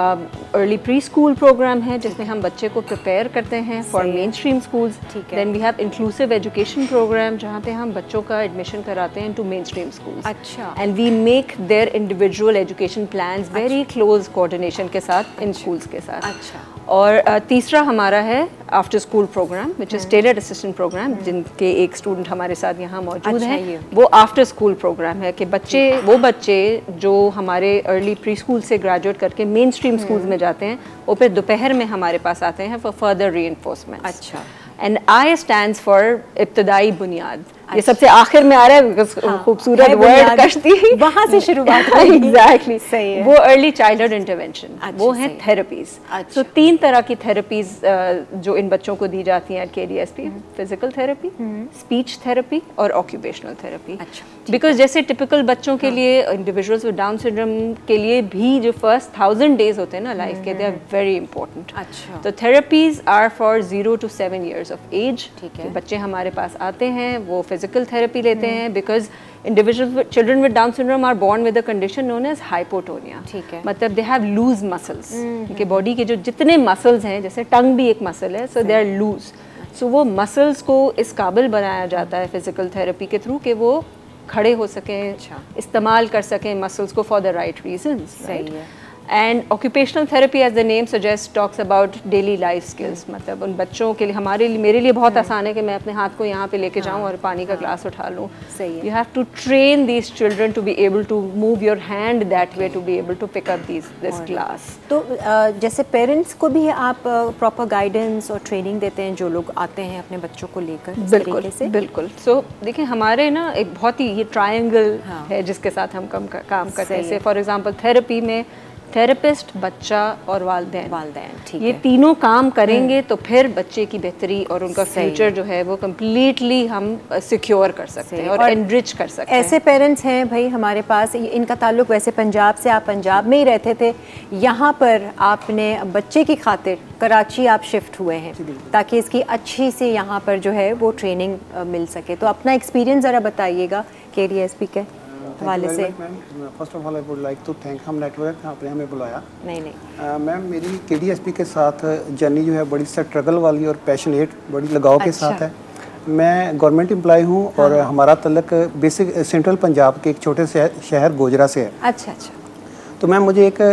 Early preschool program है जिसमें हम बच्चे को prepare करते हैं for mainstream schools. Then we have inclusive education program जहाँ पे हम बच्चों का admission कराते हैं into mainstream schools. अच्छा। And we make their individual education plans very close coordination के साथ in schools के साथ। अच्छा। और तीसरा हमारा है after school program, which is tailored assistant program, जिनके एक स्टूडेंट हमारे साथ यहाँ मौजूद हैं। वो आफ्टर स्कूल प्रोग्राम है कि वो बच्चे जो हमारे अर्ली प्री स्कूल से ग्रेजुएट करके मेन स्ट्रीम स्कूल्स में जाते हैं, वो फिर दोपहर में हमारे पास आते हैं फॉर फर्दर रीइंफोर्समेंट। अच्छा। एंड आई स्टैंड्स फॉर इब्तदाई बुनियाद। ये सबसे आखिर में आ रहा है बिकॉज खूबसूरत वर्ड कश्ती वहाँ से शुरुआत एग्जैक्टली सही है। वो अर्ली चाइल्डहुड इंटरवेंशन, वो है थेरेपीज। सो 3 तरह की थेरेपीज जो इन बच्चों को दी जाती हैं KDSP, physical therapy, speech therapy और ऑक्यूपेशनल थेरेपी। बिकॉज जैसे टिपिकल बच्चों के लिए, इंडिविजुअल्स विद डाउन सिंड्रोम के लिए भी जो फर्स्ट 1000 डेज होते हैं ना लाइफ के, दे आर वेरी इंपॉर्टेंट। अच्छा। तो therapies are for 0 to 7 years of age. ठीक है, बच्चे हमारे पास आते हैं, वो फिजिकल थेरेपी लेते हैं because individuals children with Down syndrome are born with a condition known as hypotonia. ठीक है, मतलब they have loose muscles, उनके बॉडी के जो जितने मसल्स हैं, जैसे टंग भी एक मसल है, so they are loose. So वो मसल्स को इस काबिल बनाया जाता है फिजिकल थेरेपी के थ्रू कि वो खड़े हो सकें, इस्तेमाल कर सकें मसल्स को फॉर द राइट रीजंस। सही है। And occupational therapy as the name suggest talks about daily life skills. मतलब उन बच्चों के लिए मेरे लिए बहुत आसान है कि मैं अपने हाथ को यहाँ पे लेके जाऊँ और पानी का ग्लास उठा लूँ। सही है। You have to train these children to be able to move your hand that way to be able to pick up this glass. तो जैसे पेरेंट्स को भी आप प्रॉपर गाइडेंस और ट्रेनिंग देते हैं जो लोग आते हैं अपने बच्चों को लेकर? बिल्कुल। सो देखिए, हमारे ना एक बहुत ही ये ट्रायंगल है जिसके साथ हम काम करते हैं। फॉर एग्जाम्पल थेरेपी में थेरेपिस्ट, बच्चा और वालिदैन, ये तीनों काम करेंगे तो फिर बच्चे की बेहतरी और उनका फ्यूचर जो है वो कम्प्लीटली हम सिक्योर कर सकते हैं और एनरिच कर सकते हैं। ऐसे पेरेंट्स हैं भाई हमारे पास, इनका ताल्लुक वैसे पंजाब से, आप पंजाब में ही रहते थे, यहाँ पर आपने बच्चे की खातिर कराची आप शिफ्ट हुए हैं ताकि इसकी अच्छी से यहाँ पर जो है वो ट्रेनिंग मिल सके। तो अपना एक्सपीरियंस ज़रा बताइएगा KDSP के हवाले से। First of all I would like to thank Hum network, आपने हमें बुलाया। नहीं मैम, मेरी KDSP के साथ जर्नी जो है बड़ी स्ट्रगल वाली और पैशनेट, बड़ी लगाव के साथ है। मैं गवर्नमेंट एम्प्लॉय हूँ और हमारा तल्लक बेसिक सेंट्रल पंजाब के एक छोटे से शहर गोजरा से है। अच्छा। तो मैम, मुझे एक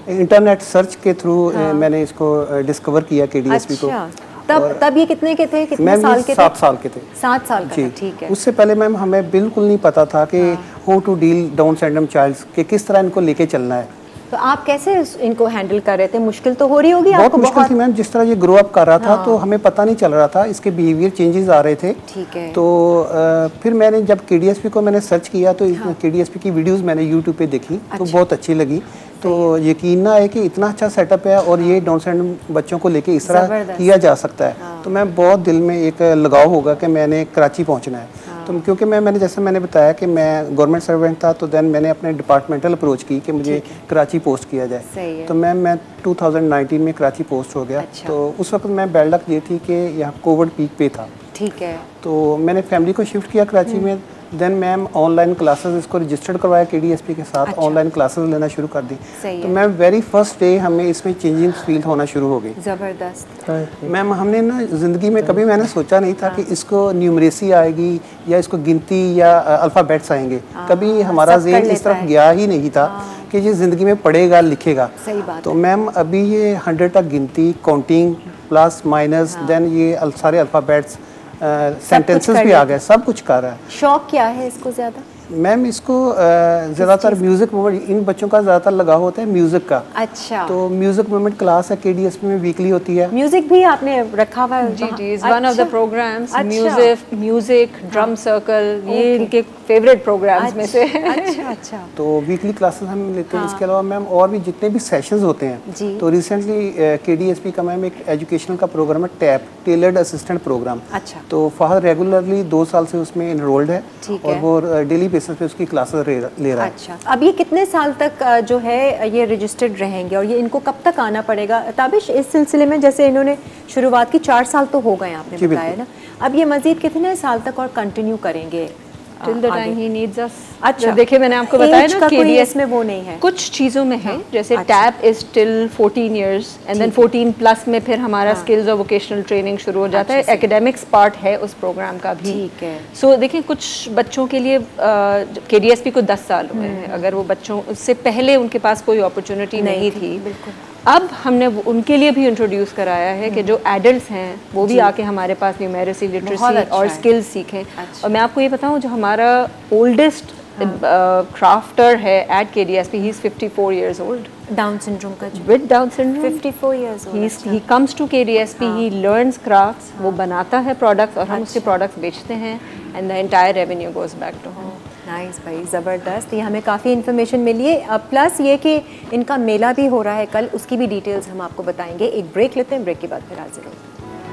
इंटरनेट सर्च के थ्रू मैंने इसको डिस्कवर किया KDSP को। तब ये कितने के थे, कितने साल के थे? 7 साल के थे। 7 साल का था, ठीक है। उससे पहले मैम हमें बिल्कुल नहीं पता था कि how to deal down syndrome childs, कि किस तरह इनको लेके चलना है। तो आप कैसे इनको हैंडल कर रहे थे? मुश्किल तो हो रही होगी आपको? बहुत मुश्किल थी मैम, जिस तरह ये ग्रो अप कर रहा था तो हमें पता नहीं चल रहा था, इसके बिहेवियर चेंजेस आ रहे थे। ठीक है। तो फिर मैंने जब KDSP को मैंने सर्च किया तो KDSP की वीडियोस मैंने यूट्यूब पे देखी तो बहुत अच्छी लगी। तो यकीन ना है कि इतना अच्छा सेटअप है और ये डाउन सिंड्रोम बच्चों को लेके इस तरह किया जा सकता है। तो मैं बहुत दिल में एक लगाव होगा कि मैंने कराची पहुँचना है। तो क्योंकि मैंने जैसे मैंने बताया कि मैं गवर्नमेंट सर्वेंट था, तो देन मैंने अपने डिपार्टमेंटल अप्रोच की कि मुझे कराची पोस्ट किया जाए। तो मैं 2019 में कराची पोस्ट हो गया। तो उस वक्त मैं बैड लक ये थी कि यहाँ कोविड पीक पे था। ठीक है। तो मैंने फैमिली को शिफ्ट किया कराची में। देन मैम ऑनलाइन क्लासेस इसको रजिस्टर्ड करवाया KDSP के साथ। ऑनलाइन क्लासेस लेना शुरू कर दी। तो मैम वेरी फर्स्ट डे हमें इसमें चेंजिंग फील होना शुरू हो गई। ज़बरदस्त। मैम हमने ना ज़िंदगी में कभी मैंने सोचा नहीं था कि इसको न्यूमरेसी आएगी या इसको गिनती या अल्फ़ाबेट्स आएंगे। कभी हमारा ज़हन इस तरफ गया ही नहीं था कि ये ज़िंदगी में पढ़ेगा लिखेगा। सही बात। तो मैम अभी ये 100 तक गिनती, काउंटिंग, प्लस माइनस, देन ये सारे अल्फ़ाबेट्स, सेंटेंसेस भी आ गए, सब कुछ कर रहा है। शौक क्या है इसको ज़्यादा? मैम इसको ज़्यादातर म्यूज़िक मूवमेंट, इन बच्चों का ज़्यादातर लगाव होता है म्यूज़िक का। अच्छा। तो म्यूज़िक मूवमेंट क्लास है KDSP में वीकली होती है। म्यूज़िक भी आपने रखा हुआ है? जी, is one of the programs. Music drum circle, ये इनके फेवरेट प्रोग्राम्स में से। अच्छा। तो वीकली क्लासेस हम लेते हैं। इसके अलावा मैम और भी जितने भी सेशंस होते हैं, तो रिसेंटली KDSP का मैम एक एजुकेशनल का प्रोग्राम है टैप, टेलर्ड असिस्टेंट प्रोग्राम। अच्छा। तो फहद रेगुलरली 2 साल से उसमें इनरोल्ड है और वो डेली बेसिस पे उसकी क्लासेस ले रहा है। अच्छा। अब ये कितने साल तक जो है ये रजिस्टर्ड रहेंगे और ये इनको कब तक आना पड़ेगा? ताबिश, इस सिलसिले में जैसे इन्होंने शुरुआत की 4 साल तो हो गए आपने बताया ना, अब ये मजीद कितने साल तक और कंटिन्यू करेंगे? Till the time he needs us। अच्छा। देखिए मैंने आपको बताया ना KDS में वो नहीं है, कुछ चीज़ों में है, जैसे TAP is till 14 years and then 14 plus में फिर हमारा स्किल्स और वोकेशनल ट्रेनिंग शुरू हो जाता है। एकेडमिक्स पार्ट है उस प्रोग्राम का भी। ठीक है। सो देखिए कुछ बच्चों के लिए KDSP को 10 साल हुए हैं, अगर वो बच्चों उससे पहले उनके पास कोई अपॉर्चुनिटी नहीं थी। बिल्कुल। अब हमने उनके लिए भी इंट्रोड्यूस कराया है कि जो एडल्ट्स हैं वो भी आके हमारे पास न्यूमेरेसी, लिटरेसी और स्किल्स सीखें। और मैं आपको ये बताऊं, जो हमारा ओल्डेस्ट क्राफ्टर है at KDSP, he is 54 years old। Down syndrome का, with down syndrome 54 years old। He comes to KDSP, he learns crafts, वो बनाता है प्रोडक्ट्स और हम उसके प्रोडक्ट्स बेचते हैं and the entire revenue goes back to home. Nice भाई, ज़बरदस्त। ये हमें काफ़ी इन्फॉर्मेशन मिली है। अब प्लस ये कि इनका मेला भी हो रहा है कल, उसकी भी डिटेल्स हम आपको बताएंगे। एक ब्रेक लेते हैं, ब्रेक के बाद फिर हाजिर होंगे।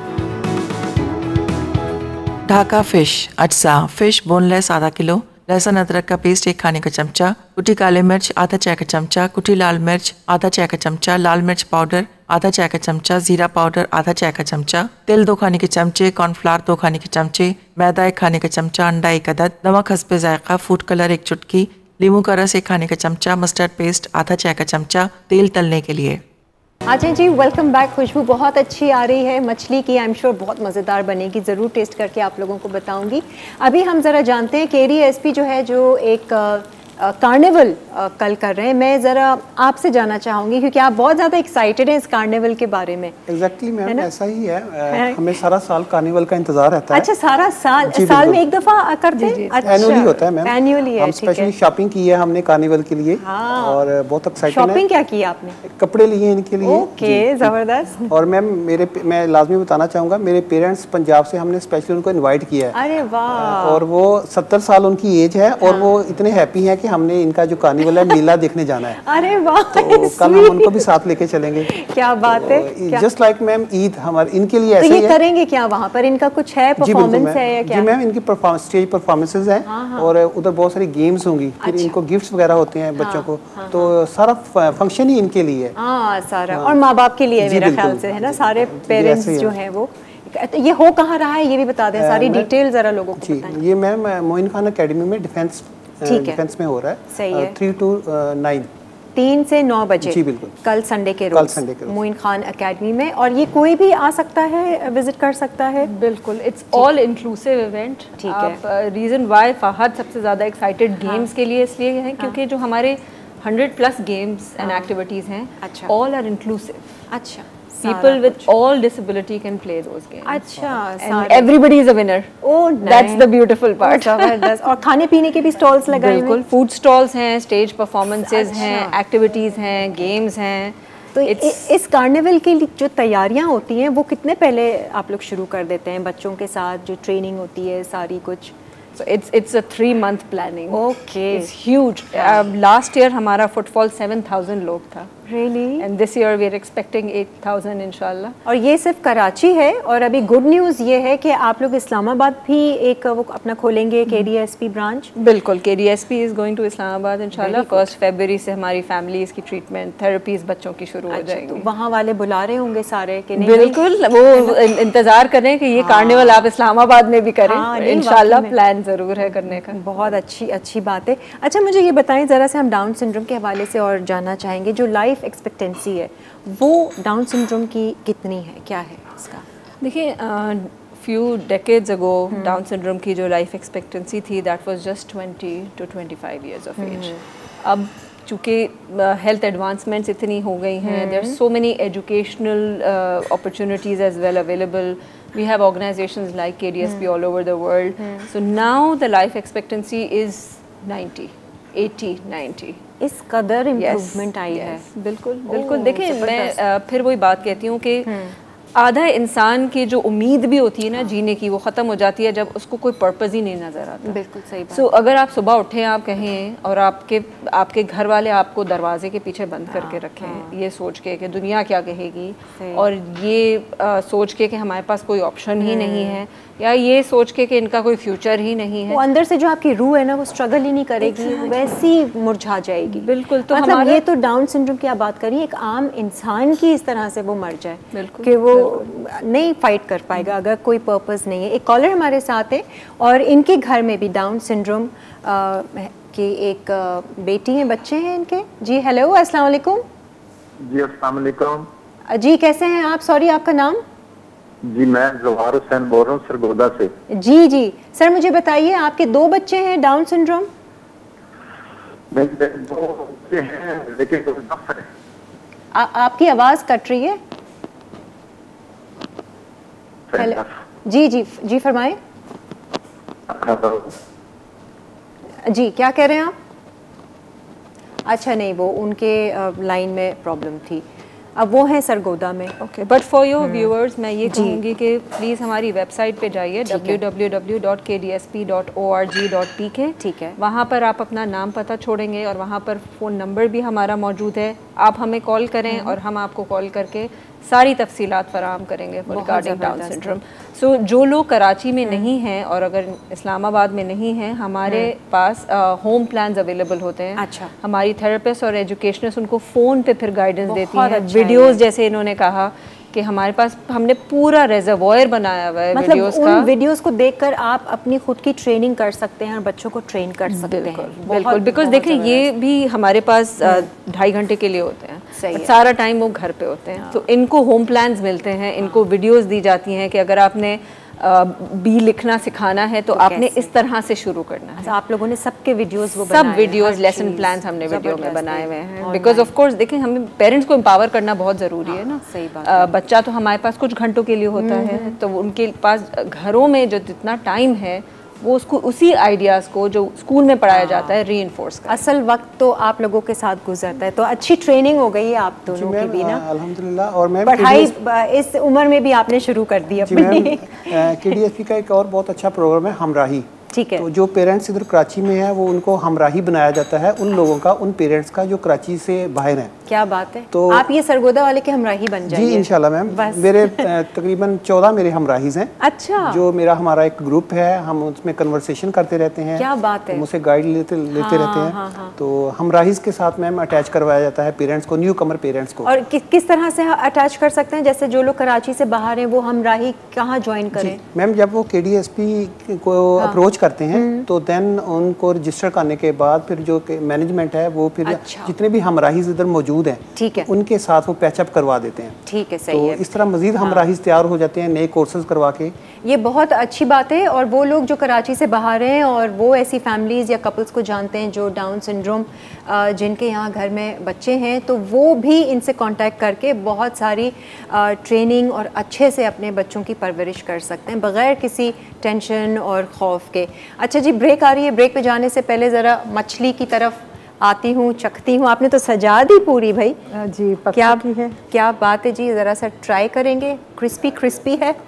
ढाका फिश अज्जा, फिश बोनलेस आधा किलो, लहसुन अदरक का पेस्ट 1 खाने का चमचा, कुटी काले मिर्च आधा चाय का चमचा, कुटी लाल मिर्च आधा चाय का चमचा, लाल मिर्च पाउडर आधा चाय का चमचा, जीरा पाउडर आधा चाय का चमचा, तेल 2 खाने के चमचे, कॉर्नफ्लावर 2 खाने के चमचे, मैदा 1 खाने का चमचा, अंडा 1 अदद, नमक हस्बे जायका, फूड कलर 1 चुटकी, नींबू का रस 1 खाने का चमचा, मस्टर्ड पेस्ट आधा चाय का चमचा, तेल तलने के लिए। अच्छा जी, वेलकम बैक। खुशबू बहुत अच्छी आ रही है मछली की, आई एम श्योर बहुत मज़ेदार बनेगी, ज़रूर टेस्ट करके आप लोगों को बताऊंगी। अभी हम ज़रा जानते हैं KDSP जो है, जो एक कार्निवल कल कर रहे हैं। मैं ज़रा आपसे जानना चाहूँगी क्योंकि आप बहुत ज़्यादा एक्साइटेड हैं इस कार्निवल के बारे में। एग्जैक्टली मैम, ऐसा ही है। हमें सारा साल कार्निवल का इंतजार रहता है। अच्छा, सारा साल? साल में एक दफ़ा करते हैं? एनुअली होता है मैम, एनुअली है। हम स्पेशली शॉपिंग की है हमने कार्निवल के लिए और बहुत एक्साइटेड है। शॉपिंग क्या की आपने? कपड़े लिए इनके लिए। ओके, ज़बरदस्त। और मैम मैं लाजमी बताना चाहूँगा, मेरे पेरेंट्स पंजाब से, हमने स्पेशली उनको इन्वाइट किया है। अरे वाह। और वो 70 साल उनकी एज है और वो इतने हैप्पी हैं कि हमने इनका जो कार्निवल है मेला देखने जाना है। अरे वाह, तो कल हम उनको भी साथ लेके चलेंगे। क्या बात है। जस्ट लाइक मैम ईद हमारे इनके लिए ऐसे ही है। तो ये करेंगे क्या वहाँ पर? इनका कुछ है परफॉर्मेंस है या क्या? जी मैम, इनकी स्टेज परफॉर्मेंसेज हैं और उधर बहुत सारी गेम्स होंगी, फिर इनको गिफ्ट्स वगैरह होते हैं बच्चों को, तो सारा फंक्शन ही इनके लिए है। सारा और माँ बाप के लिए मेरे ख्याल से, है ना? सारे पेरेंट्स जो है वो। ये हो कहाँ रहा है ये भी बता दें, सारी डिटेल जरा लोगों को बताएं। ये मैम मोइन खान एकेडमी में डिफेंस में हो रहा है। सही है। 3 to 9 3 से 9 बजे। जी बिल्कुल। कल संडे के रोज मोइन खान एकेडमी में। और ये कोई भी आ सकता है, विजिट कर सकता है? बिल्कुल, इट्स ऑल इंक्लूसिव इवेंट। ठीक है। रीज़न वाई फहद सबसे ज़्यादा एक्साइटेड गेम्स के लिए इसलिए है क्योंकि जो हमारे 100+ गेम्स एंड एक्टिविटीज़ हैं, अच्छा, ऑल आर इंक्लूसिव। अच्छा, people with all disability can play those games. अच्छा, and everybody is a winner. Oh, that's the beautiful part. जबरदस्त। और खाने पीने के भी स्टॉल्स लगाए हुए? बिल्कुल, फूड स्टॉल्स हैं, स्टेज परफॉर्मेंसेज हैं, एक्टिविटीज़ हैं, गेम्स हैं। तो इस कार्निवल की जो तैयारियां होती हैं वो कितने पहले आप लोग शुरू कर देते हैं बच्चों के साथ, जो ट्रेनिंग होती है सारी कुछ? So it's a 3-month planning. Okay. It's huge. Last year हमारा फुटफॉल 7,000 लोग था. Really? And this year we are expecting 8,000 इंशाल्लाह. और ये सिर्फ कराची है, और अभी गुड न्यूज़ ये है कि आप लोग इस्लामाबाद भी एक वो अपना खोलेंगे KDSP ब्रांच। बिल्कुल, KDSP is going to Islamabad इंशाल्लाह। 1 फरवरी से हमारी फैमिलीज़ की ट्रीटमेंट थेरेपीज़ बच्चों की शुरू हो जाएंगी। तो वहाँ वाले बुला रहे होंगे सारे कि नहीं? बिल्कुल, वो इंतज़ार कर रहे हैं कि ये कार्निवल आप इस्लामाबाद में भी करें। इंशाल्लाह प्लान ज़रूर है करने का। बहुत अच्छी बात है। अच्छा, मुझे ये बताएं ज़रा से, हम डाउन सिंड्रोम के हवाले से और जानना चाहेंगे, जो लाइफ एक्सपेक्टेंसी है वो डाउन सिंड्रोम की कितनी है, क्या है इसका? देखिए, few decades ago down syndrome की जो लाइफ एक्सपेक्टेंसी थी that was just 20 to 25 years of age. अब चूँकि हेल्थ एडवांसमेंट्स इतनी हो गई हैं, there are so many educational opportunities as well available. We have organizations like KDSP all over the world. So now the life expectancy is 90, 80, 90. इस कदर improvement आई है। बिल्कुल बिल्कुल। देखिए, मैं फिर वही बात कहती हूँ कि आधा इंसान की जो उम्मीद भी होती है ना जीने की, वो ख़त्म हो जाती है जब उसको कोई पर्पस ही नहीं नज़र आता। बिल्कुल सही बात। सो अगर आप सुबह उठें, आप कहें, और आपके घर वाले आपको दरवाजे के पीछे बंद करके रखें, ये सोच के कि दुनिया क्या कहेगी, और ये सोच के कि हमारे पास कोई ऑप्शन ही नहीं है, या ये सोच के कि इनका कोई फ्यूचर ही नहीं है, वो अंदर से जो आपकी रूह है ना, वो स्ट्रगल ही नहीं करेगी, वैसी मुरझा जाएगी। बिल्कुल। तो मतलब ये तो डाउन सिंड्रोम की आप बात करिए, एक आम इंसान की इस तरह से वो मर जाए, बिल्कुल, कि वो नहीं फाइट कर पाएगा अगर कोई पर्पस नहीं है। एक कॉलर हमारे साथ है, और इनके घर में भी डाउन सिंड्रोम की एक बेटी है, बच्चे हैं इनके। जी हेलो, अस्सलाम वालेकुम। जी अस्सलाम वालेकुम। जी कैसे हैं आप? सॉरी, आपका नाम? जी मैं जवाहर हुसैन बोल रहा हूँ सरगोदा से। जी सर, मुझे बताइए, आपके 2 बच्चे हैं डाउन सिंड्रोम? मेरे 2 बच्चे हैं, लेकिन आपकी आवाज़ कट रही है। हेलो, जी फरमाएं। जी क्या कह रहे हैं आप? अच्छा, नहीं, वो उनके लाइन में प्रॉब्लम थी, अब वो हैं सरगोदा में। Okay, but for your viewers मैं ये कहूँगी कि प्लीज़ हमारी वेबसाइट पे जाइए www.kdsp.org.pk। ठीक है, वहाँ पर आप अपना नाम पता छोड़ेंगे, और वहाँ पर फ़ोन नंबर भी हमारा मौजूद है। आप हमें कॉल करें और हम आपको कॉल करके सारी तफसीलात फराहम करेंगे रिगार्डिंग डाउन सिंड्रोम। सो जो लोग कराची में नहीं हैं और अगर इस्लामाबाद में नहीं हैं, हमारे पास होम प्लान्स अवेलेबल होते हैं। अच्छा। हमारी थेरेपिस्ट और एजुकेशनिस्ट उनको फ़ोन पे फिर गाइडेंस देती हैं। वीडियोस जैसे इन्होंने कहा कि हमारे पास हमने पूरा रिजर्वॉयर बनाया हुआ है, मतलब वीडियोस का। उन वीडियोस को देखकर आप अपनी खुद की ट्रेनिंग कर सकते हैं और बच्चों को ट्रेन कर सकते हैं। बिल्कुल, बिकॉज देखिए ये भी हमारे पास 2.5 घंटे के लिए होते हैं, सारा टाइम वो घर पे होते हैं। तो इनको होम प्लान्स मिलते हैं, इनको वीडियोस दी जाती हैं कि अगर आपने बी लिखना सिखाना है तो आपने इस तरह से शुरू करना है। आप लोगों ने सबके वीडियोस, वो सब वीडियोस, लेसन प्लान्स हमने वीडियो में बनाए हुए हैं, बिकॉज ऑफ कोर्स देखिए हमें पेरेंट्स को एम्पावर करना बहुत ज़रूरी है ना। सही बात। बच्चा तो हमारे पास कुछ घंटों के लिए होता है, तो उनके पास घरों में जो जितना टाइम है वो उसको उसी आइडियाज़ को जो स्कूल में पढ़ाया जाता है रीइंफोर्स कर। असल वक्त तो आप लोगों के साथ गुजरता है, तो अच्छी ट्रेनिंग हो गई है आप दोनों की भी ना, अल्हम्दुलिल्लाह। और मैम पढ़ाई इस उम्र में भी आपने शुरू कर दी अपनी। KDSP का एक और बहुत अच्छा प्रोग्राम है हमराही। ठीक है। तो जो पेरेंट्स इधर कराची में हैं वो उनको हमराही बनाया जाता है, उन लोगों का, उन पेरेंट्स का जो कराची से बाहर हैं। क्या बात है। तो आप ये सरगोदा वाले के हमराही बन जाइए। जी इंशाल्लाह मैम। मेरे तकरीबन 14 मेरे हमराहीज हैं। अच्छा। जो हमारा एक ग्रुप है, हम उसमें कन्वर्सेशन करते रहते हैं। क्या बात है। मुझसे गाइड लेते रहते हैं। तो हमराहीज के साथ मैम अटैच करवाया जाता है पेरेंट्स को, न्यू कमर पेरेंट्स को। और किस तरह से अटैच कर सकते हैं? जैसे जो लोग कराची से बाहर हैं वो हमराही कहाँ ज्वाइन करें? मैम जब वो KDSP को अप्रोच करते हैं तो देन उनको रजिस्टर करने के बाद फिर जो मैनेजमेंट है वो फिर जितने भी हमराहिज इधर मौजूद हैं, ठीक है, उनके साथ वो पैचअप करवा देते हैं। ठीक है, सही तो है। इस तरह मजीद हमराहिज तैयार हो जाते हैं नए कोर्सेज करवा के। ये बहुत अच्छी बात है। और वो लोग जो कराची से बाहर हैं और वो ऐसी फैमिलीज़ या कपल्स को जानते हैं जो डाउन सिंड्रोम जिनके यहाँ घर में बच्चे हैं, तो वो भी इनसे कांटेक्ट करके बहुत सारी ट्रेनिंग और अच्छे से अपने बच्चों की परवरिश कर सकते हैं बग़ैर किसी टेंशन और खौफ के। अच्छा जी, ब्रेक आ रही है। ब्रेक पे जाने से पहले ज़रा मछली की तरफ आती हूँ, चखती हूँ। आपने तो सजा दी पूरी भाई जी, क्या है, क्या बात है जी। ज़रा सा ट्राई करेंगे। क्रिस्पी क्रिस्पी है।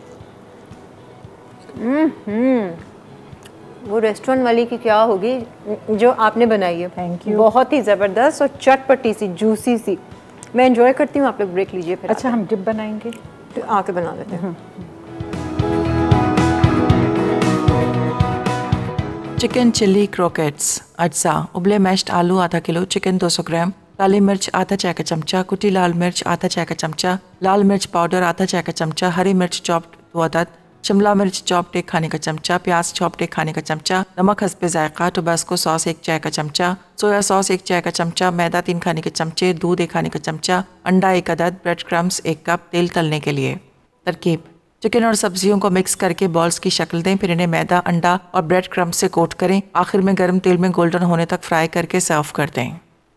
वो रेस्टोरेंट वाली की क्या होगी जो आपने बनाई है। Thank you. बहुत ही ज़बरदस्त और चटपटी सी, जूसी सी। मैं एंजॉय करती हूँ। आप लोग ब्रेक लीजिए फिर। अच्छा, हम डिप बनाएंगे तो आके बना लेते हैं। चिकन चिल्ली क्रोकेट्स, अज्जा, उबले मैश्ड आलू आधा किलो, चिकन 200 ग्राम, काली मिर्च आधा चाय का चमचा, कुटी लाल मिर्च आधा चाय का चमचा, लाल मिर्च पाउडर आधा चाय का चमचा, हरी मिर्च चॉप्ड 2 अदद, शिमला मिर्च चॉप्ड 1 खाने का चमचा, प्याज चॉप्ड 1 खाने का चमचा, नमक हस्बे जायका, टोबास्को सॉस 1 चाय का चमचा, सोया सॉस 1 चाय का चमचा, मैदा 3 खाने के चमचे, दूध 1 खाने का चमचा, अंडा 1 अदद, ब्रेड क्रम्स 1 कप, तेल तलने के लिए। तरकीब: चिकन और सब्जियों को मिक्स करके बॉल्स की शक्ल दें, फिर इन्हें मैदा, अंडा और ब्रेड क्रम्स से कोट करें। आखिर में गर्म तेल में गोल्डन होने तक फ्राई करके सर्व कर दें।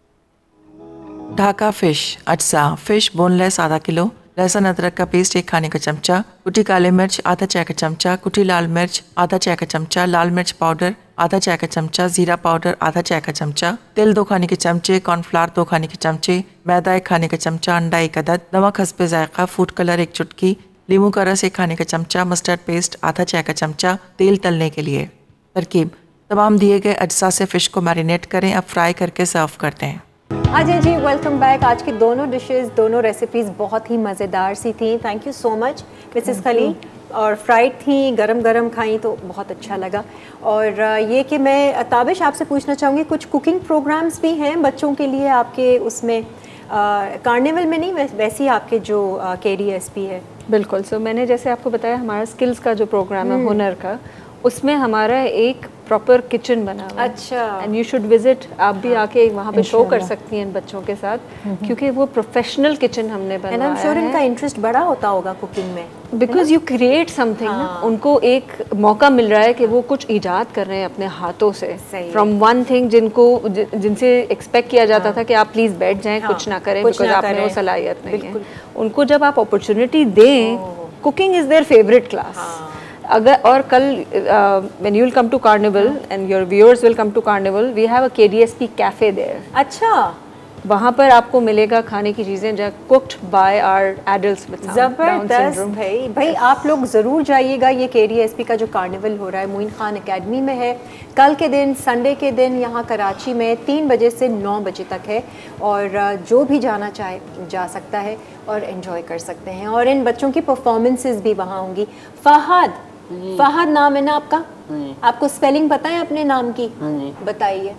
ढाका फिश, अज्जा, फिश बोनलेस आधा किलो, लहसुन अदरक का पेस्ट 1 खाने का चमचा, कुटी काले मिर्च आधा चाय का चमचा, कुटी लाल मिर्च आधा चाय का चमचा, लाल मिर्च पाउडर आधा चाय का चमचा, जीरा पाउडर आधा चाय का चमचा, तिल 2 खाने के चमचे, कॉर्नफ्लावर 2 खाने के चमचे, मैदा 1 खाने का चमचा, अंडा 1 अदद, नमक हस्बे जायका, फूड कलर 1 चुटकी, नींबू का रस 1 खाने का चमचा, मस्टर्ड पेस्ट आधा चाय का चमचा, तेल तलने के लिए। तरकीब: तमाम दिए गए अज्जा से फ़िश को मैरिनेट करें, अब फ्राई करके सर्व करते हैं। Ajay ji, welcome back. आज की दोनों डिशेस, दोनों रेसिपीज़ बहुत ही मज़ेदार सी थी। Thank you so much Mrs Khalil. और फ्राइड थी, गरम गरम खाई तो बहुत अच्छा लगा। और ये कि मैं ताबिश आपसे पूछना चाहूँगी, कुछ कुकिंग प्रोग्राम्स भी हैं बच्चों के लिए आपके उसमें? कार्निवल में नहीं, वैसे ही आपके जो KDSP है। बिल्कुल। सो मैंने जैसे आपको बताया, हमारा स्किल्स का जो प्रोग्राम है हुनर का, उसमें हमारा एक प्रॉपर किचन बना हुआ है। अच्छा। And you should visit. आप भी आके वहाँ पे शो कर सकती हैं बच्चों के साथ, क्योंकि वो प्रोफेशनल किचन हमने बनाया है। एंड आई एम श्योर इनका इंटरेस्ट बड़ा होता होगा कुकिंग में, बिकॉज यू क्रिएट समथिंग। उनको एक मौका मिल रहा है कि वो कुछ ईजाद कर रहे हैं अपने हाथों से, फ्रॉम वन थिंग जिनसे एक्सपेक्ट किया जाता था कि आप प्लीज बैठ जाएं, कुछ ना करें, बिकॉज आप में वो सलाहियत नहीं है। उनको जब आप अपॉर्चुनिटी दें, cooking is their favourite class. अगर और कल when you will come to Carnival and your viewers will come to Carnival, we have a KDSP cafe there. अच्छा, वहाँ पर आपको मिलेगा खाने की चीज़ें जो cooked by our adults with down syndrome. भाई आप लोग ज़रूर जाइएगा। ये KDSP का जो कार्निवल हो रहा है मोइन खान एकेडमी में है। कल के दिन, संडे के दिन, यहाँ कराची में 3 बजे से 9 बजे तक है। और जो भी जाना चाहे जा सकता है और एंजॉय कर सकते हैं। और इन बच्चों की परफॉर्मेंसेस भी वहाँ होंगी। फहद नाम है ना आपका? आपको स्पेलिंग पता है अपने नाम की? बताइए।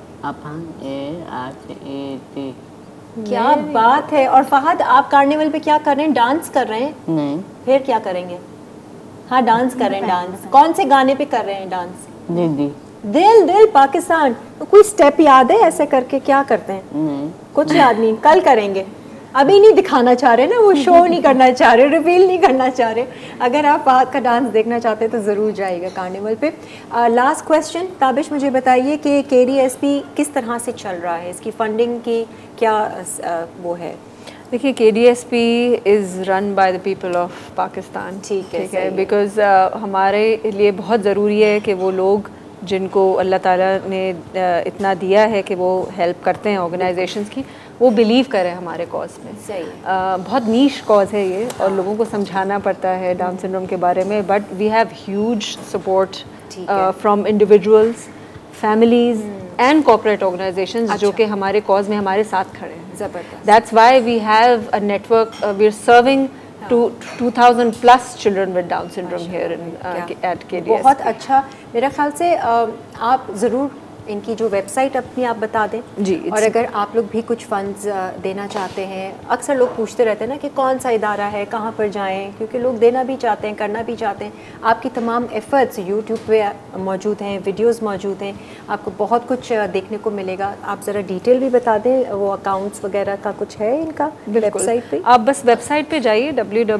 क्या बात है। और फहद, आप कार्निवल पे क्या कर रहे हैं? डांस कर रहे हैं? नहीं। फिर क्या करेंगे? हाँ, डांस कर रहे हैं। डांस कौन से गाने पे कर रहे हैं डांस? दीदी दिल दिल पाकिस्तान। तो कोई स्टेप याद है ऐसे करके? क्या करते हैं? कुछ याद नहीं, कल करेंगे। अभी नहीं दिखाना चाह रहे ना, वो शो नहीं करना चाह रहे, रिवील नहीं करना चाह रहे। अगर आप फहद का डांस देखना चाहते हैं तो ज़रूर जाइएगा कार्निवल पे। लास्ट क्वेश्चन, ताबिश मुझे बताइए कि KDSP किस तरह से चल रहा है? इसकी फंडिंग की क्या वो है? देखिए, KDSP is run by the people of Pakistan. ठीक है, बिकॉज हमारे लिए बहुत ज़रूरी है कि वो लोग जिनको अल्लाह ताला ने इतना दिया है कि वो हेल्प करते हैं ऑर्गेनाइजेशंस की, वो बिलीव करें हमारे कॉज में। सही। बहुत नीश कॉज है ये, और लोगों को समझाना पड़ता है डाउन सिंड्रोम के बारे में। But we have huge support from individuals, families and corporate organisations जो कि हमारे कॉज में हमारे साथ खड़े हैं। ज़बरदस्त। That's why we have a network. We are serving to 2000 plus children with Down syndrome here at KDSP. बहुत अच्छा। मेरे ख्याल से आप ज़रूर इनकी जो वेबसाइट अपनी आप बता दें जी। और अगर आप लोग भी कुछ फंड्स देना चाहते हैं, अक्सर लोग पूछते रहते हैं ना कि कौन सा इदारा है, कहाँ पर जाएं, क्योंकि लोग देना भी चाहते हैं, करना भी चाहते हैं। आपकी तमाम एफर्ट्स यूट्यूब पे मौजूद हैं, वीडियोस मौजूद हैं, आपको बहुत कुछ देखने को मिलेगा। आप ज़रा डिटेल भी बता दें, वो अकाउंट्स वगैरह का कुछ है इनका वेबसाइट पे? आप बस वेबसाइट पे जाइए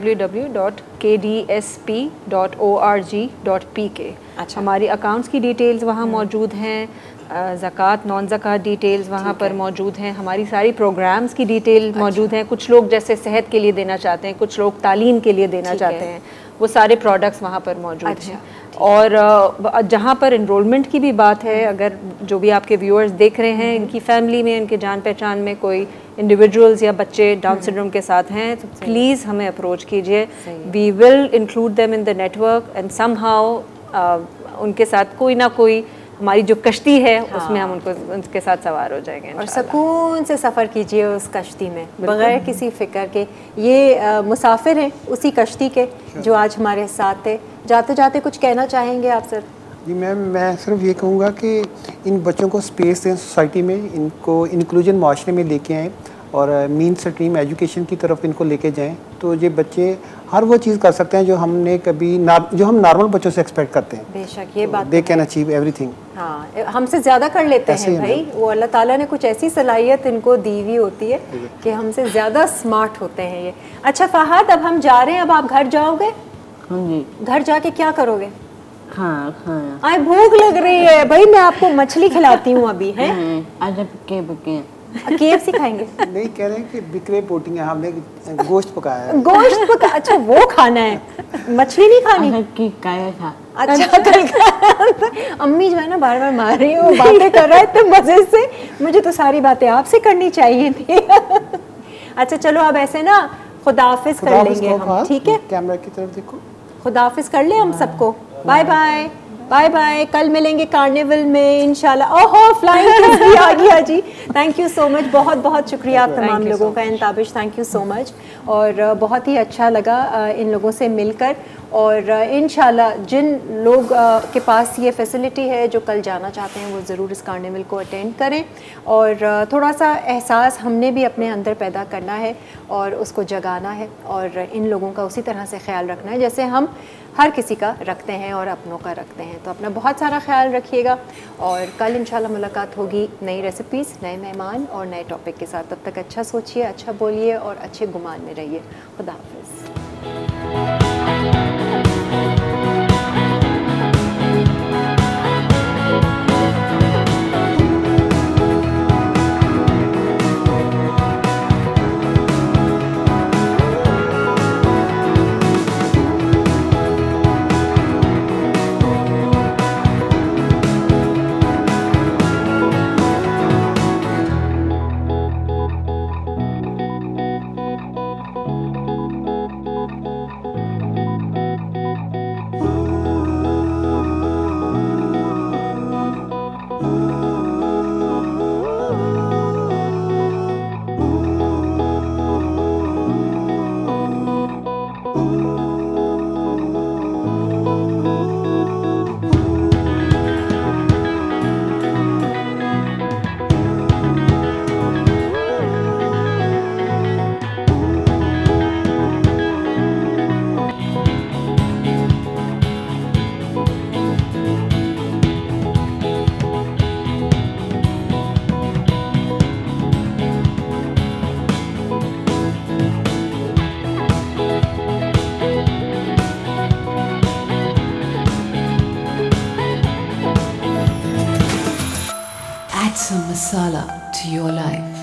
www.kdsp.org.pk। अच्छा। हमारी अकाउंट्स की डिटेल्स वहाँ मौजूद हैं, ज़कात नॉन ज़कात डिटेल्स वहाँ पर मौजूद हैं, हमारी सारी प्रोग्राम्स की डिटेल मौजूद हैं। कुछ लोग जैसे सेहत के लिए देना चाहते हैं, कुछ लोग तालीम के लिए देना चाहते हैं, वो सारे प्रोडक्ट्स वहाँ पर मौजूद हैं। और जहाँ पर इनरोलमेंट की भी बात है, अगर जो भी आपके व्यूअर्स देख रहे हैं, इनकी फैमिली में, इनके जान पहचान में कोई इंडिविजुअल्स या बच्चे डाउन सिंड्रोम के साथ हैं, तो प्लीज़ हमें अप्रोच कीजिए। We will include them in the network and somehow उनके साथ कोई ना कोई हमारी जो कश्ती है उसमें हम उनके साथ सवार हो जाएंगे और सुकून से सफ़र कीजिए उस कश्ती में बगैर किसी फ़िक्र के। ये मुसाफिर हैं उसी कश्ती के जो आज हमारे साथ थे। जाते जाते कुछ कहना चाहेंगे आप सर? जी मैम, मैं सिर्फ ये कहूँगा कि इन बच्चों को स्पेस दें सोसाइटी में, इनको इंक्लूजन माशरे में लेके आएँ और मीन स्ट्रीम एजुकेशन की तरफ इनको लेके जाएं, तो ये बच्चे हर वो चीज़ कर सकते हैं जो हमने कभी जो हम नॉर्मल बच्चों से एक्सपेक्ट करते हैं। बेशक ये बात दे कैन अचीव एवरीथिंग। हाँ, हमसे ज़्यादा कर लेते हैं भाई, वो अल्लाह ताला ने कुछ ऐसी सलाहियत इनको दी हुई होती है कि हमसे ज़्यादा स्मार्ट होते हैं ये। अच्छा फ़हाद, अब हम जा रहे हैं, अब आप घर जाओगे? हाँ जी। घर जाके क्या करोगे? हाँ हाँ। आए भूख लग रही है भाई, मैं आपको मछली खिलाती हूँ अभी हैं। आज पके पके KFC खाएंगे? नहीं, कह रहे हैं कि बिकरे पोटियाँ, हमने गोश्त पकाया है। गोश्त पका, अच्छा वो खाना है, मछली नहीं खानी? की काया था। अच्छा कल का अम्मी जो है ना बार बार मार रही है, वो बातें कर रहा है इतने मजे से, मुझे तो सारी बातें आपसे करनी चाहिए थी। अच्छा चलो अब ऐसे ना खुदाफिज कर लेंगे हम, ठीक है? कैमरा की तरफ देखो। खुदाफिज कर ले हम सबको, बाय बाय बाय बाय। कल मिलेंगे कार्निवल में इंशाल्लाह। ओहो फ्लाइंग किस भी आ गया जी। थैंक यू सो मच, बहुत बहुत शुक्रिया आप तमाम लोगों का। Intabish thank you so much, और बहुत ही अच्छा लगा इन लोगों से मिलकर। और इंशाल्लाह जिन लोग के पास ये फैसिलिटी है जो कल जाना चाहते हैं वो ज़रूर इस कार्निवल को अटेंड करें, और थोड़ा सा एहसास हमने भी अपने अंदर पैदा करना है और उसको जगाना है, और इन लोगों का उसी तरह से ख्याल रखना है जैसे हम हर किसी का रखते हैं और अपनों का रखते हैं। तो अपना बहुत सारा ख्याल रखिएगा, और कल इंशाल्लाह मुलाकात होगी नई रेसिपीज़, नए मेहमान और नए टॉपिक के साथ। तब तक अच्छा सोचिए, अच्छा बोलिए और अच्छे गुमान में रहिए। खुदा हाफ़िज़। Add some masala to your life.